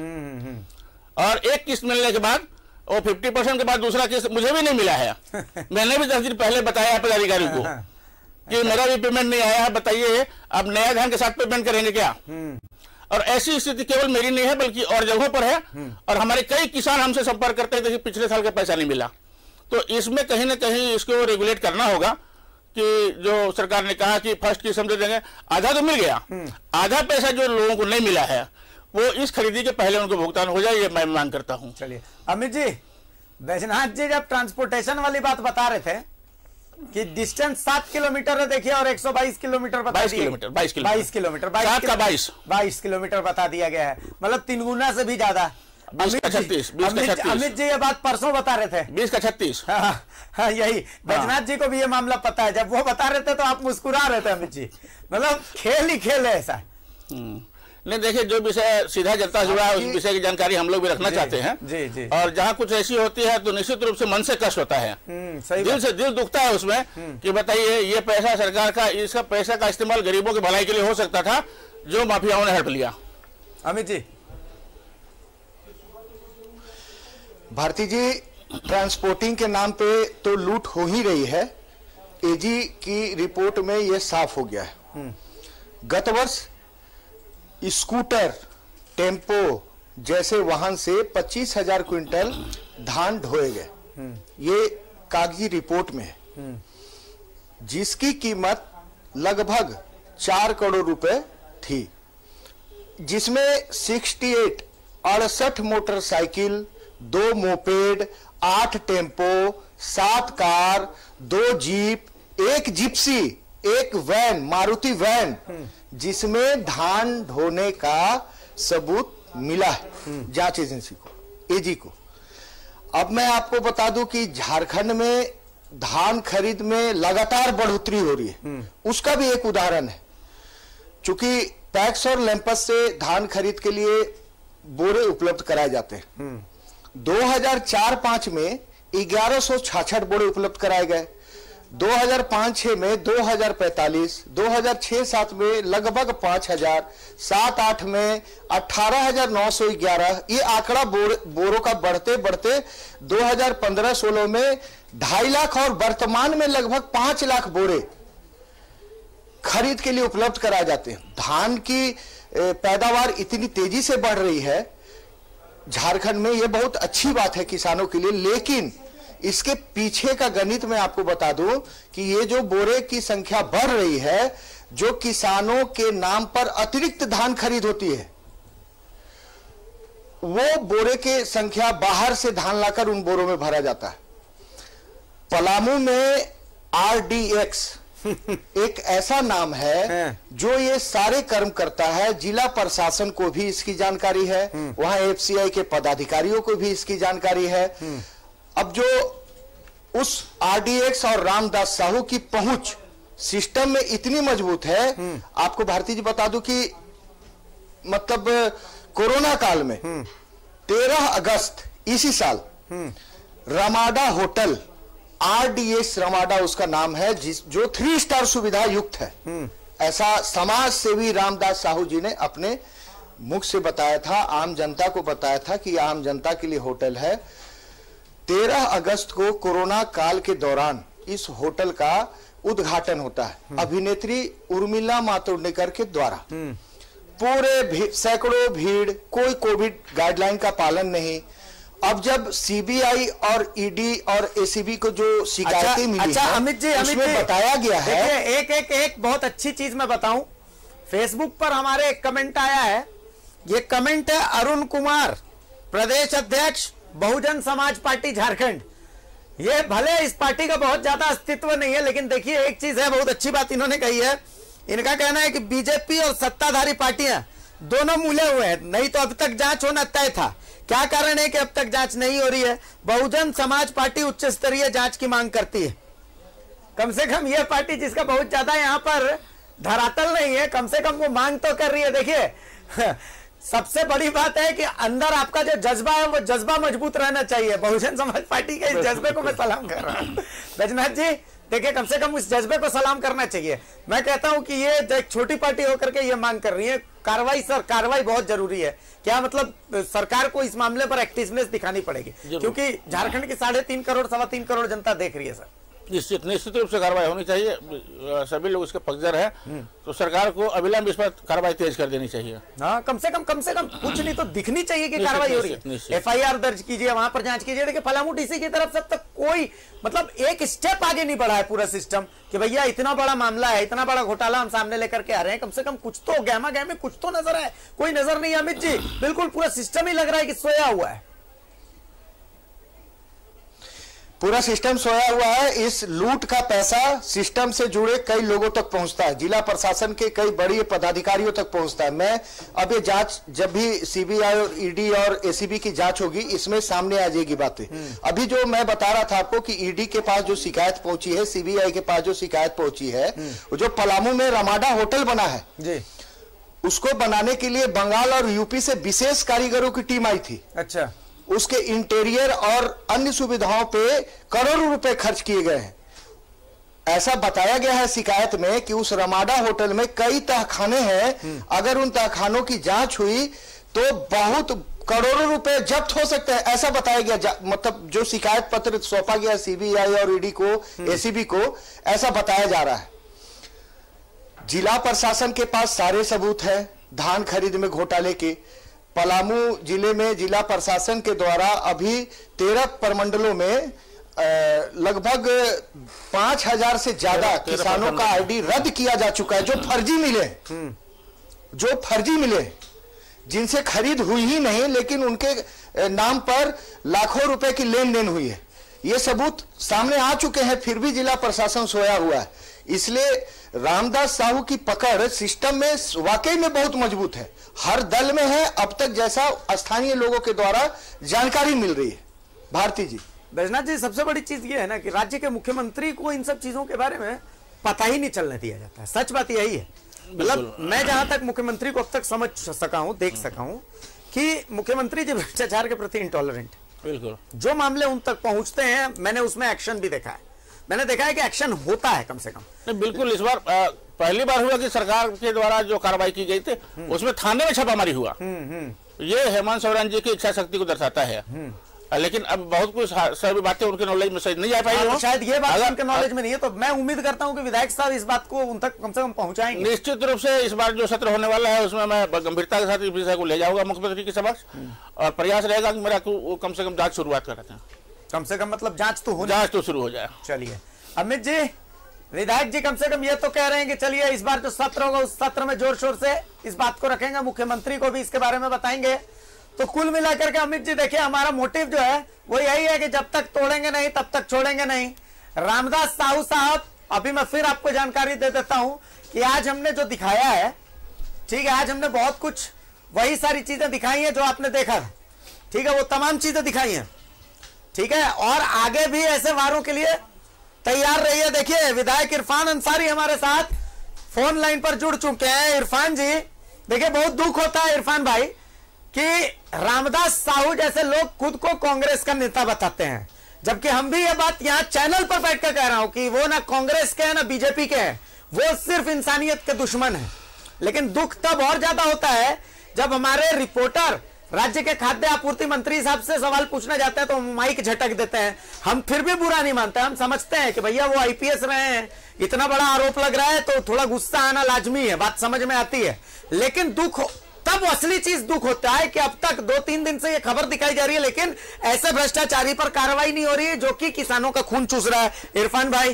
S11: और एक किस्त मिलने के बाद और 50% के बाद दूसरा किस्त मुझे भी नहीं मिला है। मैंने भी 10 दिन पहले बताया है पदाधिकारी को कि मेरा भी पेमेंट नहीं आया है, बताइए अब नया धान के साथ पेमेंट करेंगे क्या? और ऐसी स्थिति केवल मेरी नहीं है बल्कि और जगहों पर है, और हमारे कई किसान हमसे संपर्क करते हैं कि पिछले साल का पैसा नहीं मिला। तो इसमें कहीं ना कहीं इसको रेगुलेट करना होगा कि जो सरकार ने कहा कि फर्स्ट किस्म दे देंगे, आधा तो मिल गया, आधा पैसा जो लोगों को नहीं मिला है वो इस खरीदी के पहले उनको भुगतान हो जाए, ये मैं मांग करता हूं।
S1: चलिए अमित जी, बैजनाथ जी जब ट्रांसपोर्टेशन वाली बात बता रहे थे कि डिस्टेंस 7 किलोमीटर है, देखिए, और 122 किलोमीटर बता
S11: 22
S1: दिए,
S11: किलोमीटर
S1: 22 किलोमीटर बता दिया गया है, मतलब 3 गुना से भी ज्यादा।
S11: 20 का 36, 20 का 36।
S1: अमित जी ये बात परसों बता रहे थे,
S11: 20 का 36।
S1: हाँ, यही बैजनाथ जी को भी ये मामला पता है। जब वो बता रहे थे तो आप मुस्कुरा रहे थे अमित जी, मतलब खेल ही खेल है ऐसा।
S11: नहीं, देखिए, जो विषय सीधा जनता से जुड़ा है उस विषय की जानकारी हम लोग भी रखना चाहते हैं।
S1: जी जी।
S11: और जहाँ कुछ ऐसी होती है तो निश्चित रूप से मन से कष्ट होता है, दिल से दिल दुखता है उसमें कि बताइए ये पैसा सरकार का, इसका पैसा का इस्तेमाल गरीबों की भलाई के लिए हो सकता था, जो माफियाओं ने हड़प लिया।
S1: अमित जी।
S18: भारती जी, ट्रांसपोर्टिंग के नाम पे तो लूट हो ही रही है। एजी की रिपोर्ट में यह साफ हो गया है। गत वर्ष स्कूटर, टेम्पो जैसे वाहन से 25,000 क्विंटल धान ढोए गए। ये कागजी रिपोर्ट में है, जिसकी कीमत लगभग 4 करोड़ रुपए थी, जिसमें 68 motorcycle, 2 moped, 8 tempo, 7 car, 2 jeep, 1 Gypsy, 1 van, Maruti van, जिसमें धान ढोने का सबूत मिला है जांच एजेंसी को, एजी को। अब मैं आपको बता दूं कि झारखंड में धान खरीद में लगातार बढ़ोतरी हो रही है, उसका भी एक उदाहरण है। चूंकि पैक्स और लैंपस से धान खरीद के लिए बोरे उपलब्ध कराए जाते हैं। 2004-05 में 1166 बोरे उपलब्ध कराए गए, 2005-06 में 2045, 2006-07 में लगभग 5000, 7-8 में 18,911। ये आंकड़ा बोरों का बढ़ते बढ़ते 2015-16 में 2.5 लाख और वर्तमान में लगभग 5 लाख बोरे खरीद के लिए उपलब्ध कराए जाते हैं। धान की पैदावार इतनी तेजी से बढ़ रही है झारखंड में, यह बहुत अच्छी बात है किसानों के लिए, लेकिन इसके पीछे का गणित मैं आपको बता दूं कि ये जो बोरे की संख्या बढ़ रही है, जो किसानों के नाम पर अतिरिक्त धान खरीद होती है, वो बोरे के संख्या बाहर से धान लाकर उन बोरों में भरा जाता है। पलामू में RDX एक ऐसा नाम है जो ये सारे कर्म करता है। जिला प्रशासन को भी इसकी जानकारी है, वहां FCI के पदाधिकारियों को भी इसकी जानकारी है। अब जो उस RDX और रामदास साहू की पहुंच सिस्टम में इतनी मजबूत है, आपको भारती जी बता दूं कि मतलब कोरोना काल में 13 अगस्त इसी साल रमाडा होटल, RDS रमाडा उसका नाम है, जो 3 स्टार सुविधा युक्त है, ऐसा समाज सेवी रामदास साहू जी ने अपने मुख से बताया था, आम जनता को बताया था कि आम जनता के लिए होटल है। 13 अगस्त को कोरोना काल के दौरान इस होटल का उद्घाटन होता है अभिनेत्री उर्मिला मातोंडकर के द्वारा। पूरे सैकड़ों भीड़, कोई कोविड गाइडलाइन का पालन नहीं। अब जब CBI और ED और ACB को जो शिकायतें मिली
S1: अच्छा,
S18: है,
S1: अमित जी
S18: उसमें बताया गया है।
S1: एक बहुत अच्छी चीज मैं बताऊं, फेसबुक पर हमारे एक कमेंट आया है। ये कमेंट है अरुण कुमार, प्रदेश अध्यक्ष बहुजन समाज पार्टी झारखंड। ये भले इस पार्टी का बहुत ज्यादा अस्तित्व नहीं है, लेकिन देखिए एक चीज है, बहुत अच्छी बात इन्होंने कही है। इनका कहना है कि बीजेपी और सत्ताधारी पार्टियां दोनों मूले हुए हैं, नहीं तो अब तक जांच होना तय था। क्या कारण है कि अब तक जांच नहीं हो रही है? बहुजन समाज पार्टी उच्च स्तरीय जांच की मांग करती है। कम से कम यह पार्टी जिसका बहुत ज्यादा यहाँ पर धरातल नहीं है, कम से कम वो मांग तो कर रही है। देखिए सबसे बड़ी बात है कि अंदर आपका जो जज्बा है वो जज्बा मजबूत रहना चाहिए। बहुजन समाज पार्टी के इस जज्बे को मैं सलाम कर रहा हूँ बैजनाथ जी। देखिए कम से कम इस जज्बे को सलाम करना चाहिए। मैं कहता हूं कि ये एक छोटी पार्टी होकर के ये मांग कर रही है कार्रवाई। सर कार्रवाई बहुत जरूरी है। क्या मतलब सरकार को इस मामले पर एक्टिवनेस दिखानी पड़ेगी, क्योंकि झारखंड की 3.5 करोड़ 3.25 करोड़ जनता देख रही है। सर
S11: निश्चित रूप से कार्रवाई होनी चाहिए। सभी लोग इसके पक्षधर हैं, तो सरकार को अविलंब इस पर कार्रवाई तेज कर देनी चाहिए।
S1: हाँ, कम से कम कुछ नहीं तो दिखनी चाहिए कि कार्रवाई हो रही है। FIR दर्ज कीजिए, वहां पर जांच कीजिए। देखिए पलामू डीसी की तरफ से अब तक कोई मतलब एक स्टेप आगे नहीं बढ़ा है पूरा सिस्टम कि भैया इतना बड़ा मामला है, इतना बड़ा घोटाला हम सामने लेकर के आ रहे हैं, कम से कम कुछ तो गहमा गहमी कुछ तो नजर है। कोई नजर नहीं है अमित जी, बिल्कुल पूरा सिस्टम ही लग रहा है कि सोया हुआ है।
S18: पूरा सिस्टम सोया हुआ है। इस लूट का पैसा सिस्टम से जुड़े कई लोगों तक पहुंचता है, जिला प्रशासन के कई बड़े पदाधिकारियों तक पहुंचता है। मैं अब ये जांच जब भी CBI और ED और ACB की जांच होगी, इसमें सामने आ जाएगी बातें। अभी जो मैं बता रहा था आपको कि ED के पास जो शिकायत पहुंची है, CBI के पास जो शिकायत पहुंची है, जो पलामू में रमाडा होटल बना है
S1: जी,
S18: उसको बनाने के लिए बंगाल और यूपी से विशेष कारीगरों की टीम आई थी।
S1: अच्छा,
S18: उसके इंटीरियर और अन्य सुविधाओं पे करोड़ों रुपए खर्च किए गए हैं। ऐसा बताया गया है शिकायत में कि उस रमाडा होटल में कई तहखाने हैं, अगर उन तहखानों की जांच हुई तो बहुत करोड़ों रुपए जब्त हो सकते हैं, ऐसा बताया गया। मतलब जो शिकायत पत्र सौंपा गया CBI और ED को, ACB को, ऐसा बताया जा रहा है। जिला प्रशासन के पास सारे सबूत है धान खरीद में घोटाले के। पलामू जिले में जिला प्रशासन के द्वारा अभी 13 प्रमंडलों में लगभग 5000 से ज्यादा किसानों का ID रद्द किया जा चुका है, जो फर्जी मिले, जिनसे खरीद हुई ही नहीं, लेकिन उनके नाम पर लाखों रुपए की लेन देन हुई है। ये सबूत सामने आ चुके हैं, फिर भी जिला प्रशासन सोया हुआ है। इसलिए रामदास साहू की पकड़ सिस्टम में वाकई में बहुत मजबूत है, हर दल में है अब तक, जैसा स्थानीय लोगों के द्वारा जानकारी मिल रही है। भारती जी,
S1: बैजनाथ जी, सबसे बड़ी चीज ये है ना कि राज्य के मुख्यमंत्री को इन सब चीजों के बारे में पता ही नहीं चलने दिया जाता है। सच बात यही है। मतलब मैं जहां तक मुख्यमंत्री को अब तक समझ सका हूं, देख सका हूं कि मुख्यमंत्री जी भ्रष्टाचार के प्रति इंटॉलरेंट,
S11: बिल्कुल
S1: जो मामले उन तक पहुंचते हैं, मैंने उसमें एक्शन भी देखा है। मैंने देखा है कि एक्शन होता है कम से कम।
S11: नहीं, बिल्कुल। इस बार पहली बार हुआ कि सरकार के द्वारा जो कार्रवाई की गई थी उसमें थाने में छापामारी हुआ। ये हेमंत सोरेन जी की इच्छा शक्ति को दर्शाता है। लेकिन अब बहुत कुछ सभी बातें उनके नॉलेज में शायद नहीं आ पाई।
S1: तो शायद ये बात उनके नॉलेज में नहीं है, तो मैं उम्मीद करता हूं कि विधायक साहब इस बात को उन तक कम से कम पहुंचाएंगे।
S11: निश्चित रूप से इस बार जो सत्र होने वाला है उसमें मैं गंभीरता के साथ इस विषय को ले जाऊंगा मुख्यमंत्री के समक्ष, और प्रयास रहेगा कि मेरा कम से कम जांच शुरुआत कर रहे हैं।
S1: कम से कम मतलब जांच तो
S11: शुरू हो जाए।
S1: चलिए अमित जी, विधायक जी कम से कम ये तो कह रहे हैं कि चलिए इस बार जो सत्र होगा उस सत्र में जोर शोर से इस बात को रखेंगे, मुख्यमंत्री को भी इसके बारे में बताएंगे। तो कुल मिलाकर के अमित जी देखिए, हमारा मोटिव जो है वो यही है कि जब तक तोड़ेंगे नहीं तब तक छोड़ेंगे नहीं। रामदास साहू साहब, अभी मैं फिर आपको जानकारी दे देता हूं कि आज हमने जो दिखाया है, ठीक है, आज हमने बहुत कुछ वही सारी चीजें दिखाई है जो आपने देखा, ठीक है, वो तमाम चीजें दिखाई हैं, ठीक है, और आगे भी ऐसे वारों के लिए तैयार रहिए। देखिए विधायक इरफान अंसारी हमारे साथ फोन लाइन पर जुड़ चुके हैं। इरफान जी, देखिए बहुत दुख होता है इरफान भाई कि रामदास साहू जैसे लोग खुद को कांग्रेस का नेता बताते हैं, जबकि हम भी ये बात यहाँ चैनल पर बैठकर कह रहा हूं कि वो ना कांग्रेस के हैं ना बीजेपी के हैं, वो सिर्फ इंसानियत के दुश्मन है। लेकिन दुख तब और ज्यादा होता है जब हमारे रिपोर्टर राज्य के खाद्य आपूर्ति मंत्री साहब से सवाल पूछने जाते हैं तो माइक झटक देते हैं। हम फिर भी बुरा नहीं मानते, हम समझते हैं कि भैया वो IPS रहे हैं, इतना बड़ा आरोप लग रहा है तो थोड़ा गुस्सा आना लाजमी है, बात समझ में आती है। लेकिन दुख तब असली चीज दुख होता है कि अब तक 2-3 दिन से ये खबर दिखाई जा रही है लेकिन ऐसे भ्रष्टाचारी पर कार्रवाई नहीं हो रही है जो कि किसानों का खून चूस रहा है। इरफान भाई,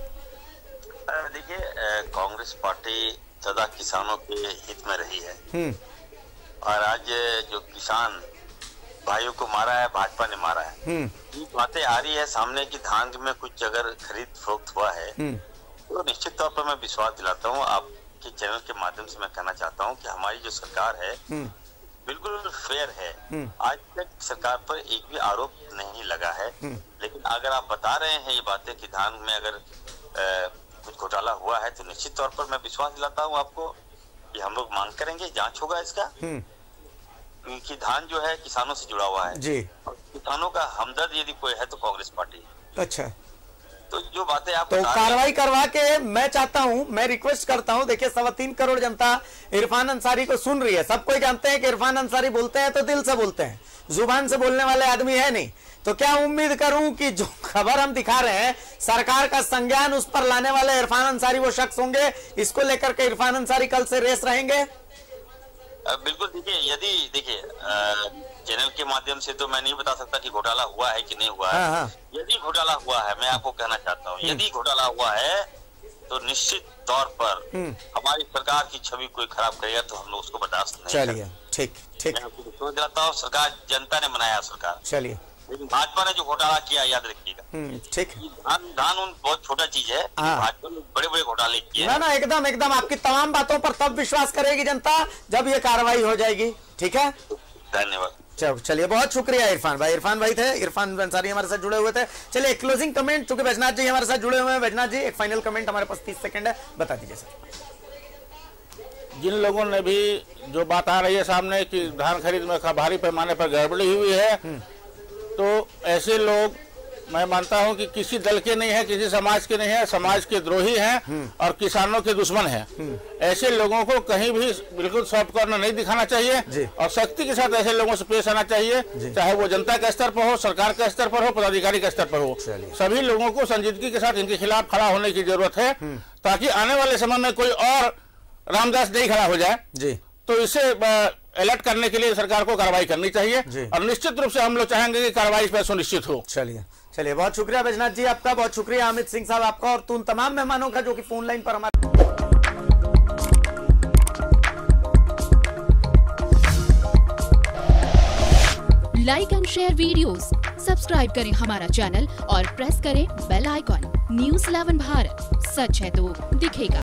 S21: देखिए, कांग्रेस पार्टी सदा किसानों के हित में रही है, और आज जो किसान भाइयों को मारा है भाजपा ने मारा है। ये बातें आ रही है सामने की धान में कुछ अगर खरीद फरोख्त हुआ है तो निश्चित तौर पर मैं विश्वास दिलाता हूँ। आपके चैनल के माध्यम से मैं कहना चाहता हूँ कि हमारी जो सरकार है बिल्कुल फेयर है। आज तक सरकार पर एक भी आरोप नहीं लगा है, लेकिन अगर आप बता रहे हैं ये बातें कि धान में अगर कुछ घोटाला हुआ है तो निश्चित तौर पर मैं विश्वास दिलाता हूँ आपको कि हम लोग मांग करेंगे, जांच होगा इसका, क्योंकि धान जो है किसानों से जुड़ा हुआ है
S1: जी,
S21: और किसानों का हमदर्द यदि कोई है तो कांग्रेस पार्टी।
S1: अच्छा,
S21: तो जो बातें आप
S1: तो कार्रवाई करवा के मैं चाहता हूं, मैं रिक्वेस्ट करता हूं, देखिए 3.25 करोड़ जनता इरफान अंसारी को सुन रही है। सब कोई जानते हैं कि इरफान अंसारी बोलते हैं तो दिल से बोलते हैं, जुबान से बोलने वाले आदमी है नहीं। तो क्या उम्मीद करूं कि जो खबर हम दिखा रहे हैं सरकार का संज्ञान उस पर लाने वाले इरफान अंसारी वो शख्स होंगे, इसको लेकर के इरफान अंसारी कल से रेस रहेंगे?
S21: बिल्कुल। देखिए चैनल के माध्यम से तो मैं नहीं बता सकता कि घोटाला हुआ है कि नहीं हुआ है।
S1: हाँ।
S21: यदि घोटाला हुआ है, मैं आपको कहना चाहता हूँ, यदि घोटाला हुआ है तो निश्चित तौर पर हमारी सरकार की छवि कोई खराब करेगा तो हम लोग उसको बर्दाश्त नहीं करेंगे।
S1: चलिए ठीक
S21: मैं आपको विश्वास दिलाता हूँ, सरकार जनता ने बनाया सरकार,
S1: चलिए,
S21: लेकिन भाजपा ने जो घोटाला किया याद रखिएगा।
S1: ठीक।
S21: धान उन बहुत छोटा चीज है, भाजपा ने बड़े बड़े घोटाले किए।
S1: ना एकदम आपकी तमाम बातों पर तब विश्वास करेगी जनता जब ये कार्रवाई हो जाएगी। ठीक है,
S21: धन्यवाद।
S1: चलिए, बहुत शुक्रिया इरफान भाई थे, इरफान अंसारी हमारे साथ जुड़े हुए थे। चलिए क्लोजिंग कमेंट, चूंकि बैजनाथ जी हमारे साथ जुड़े हुए हैं, बैजनाथ जी एक फाइनल कमेंट हमारे पास 30 सेकंड है, बता दीजिए सर।
S11: जिन लोगों ने भी जो बात आ रही है सामने कि धान खरीद में भारी पैमाने पर गड़बड़ी हुई है, तो ऐसे लोग मैं मानता हूं कि किसी दल के नहीं है, किसी समाज के नहीं है, समाज के द्रोही हैं और किसानों के दुश्मन हैं। ऐसे लोगों को कहीं भी बिल्कुल सॉफ्ट कॉर्नर नहीं दिखाना चाहिए और सख्ती के साथ ऐसे लोगों से पेश आना चाहिए, चाहे वो जनता के स्तर पर हो, सरकार के स्तर पर हो, पदाधिकारी के स्तर पर हो। सभी लोगों को संजीदगी के साथ इनके खिलाफ खड़ा होने की जरूरत है, ताकि आने वाले समय में कोई और रामदास नहीं खड़ा हो जाए। तो इसे अलर्ट करने के लिए सरकार को कार्रवाई करनी चाहिए और निश्चित रूप से हम लोग चाहेंगे कि कार्रवाई इस पर सुनिश्चित हो।
S1: चलिए, बहुत शुक्रिया बैजनाथ जी आपका, बहुत शुक्रिया अमित सिंह साहब आपका और उन तमाम मेहमानों का जो कि फोन लाइन पर हमारे
S2: like and share videos, subscribe करें हमारा चैनल और प्रेस करें बेल आइकॉन। News 11 भारत, सच है तो दिखेगा।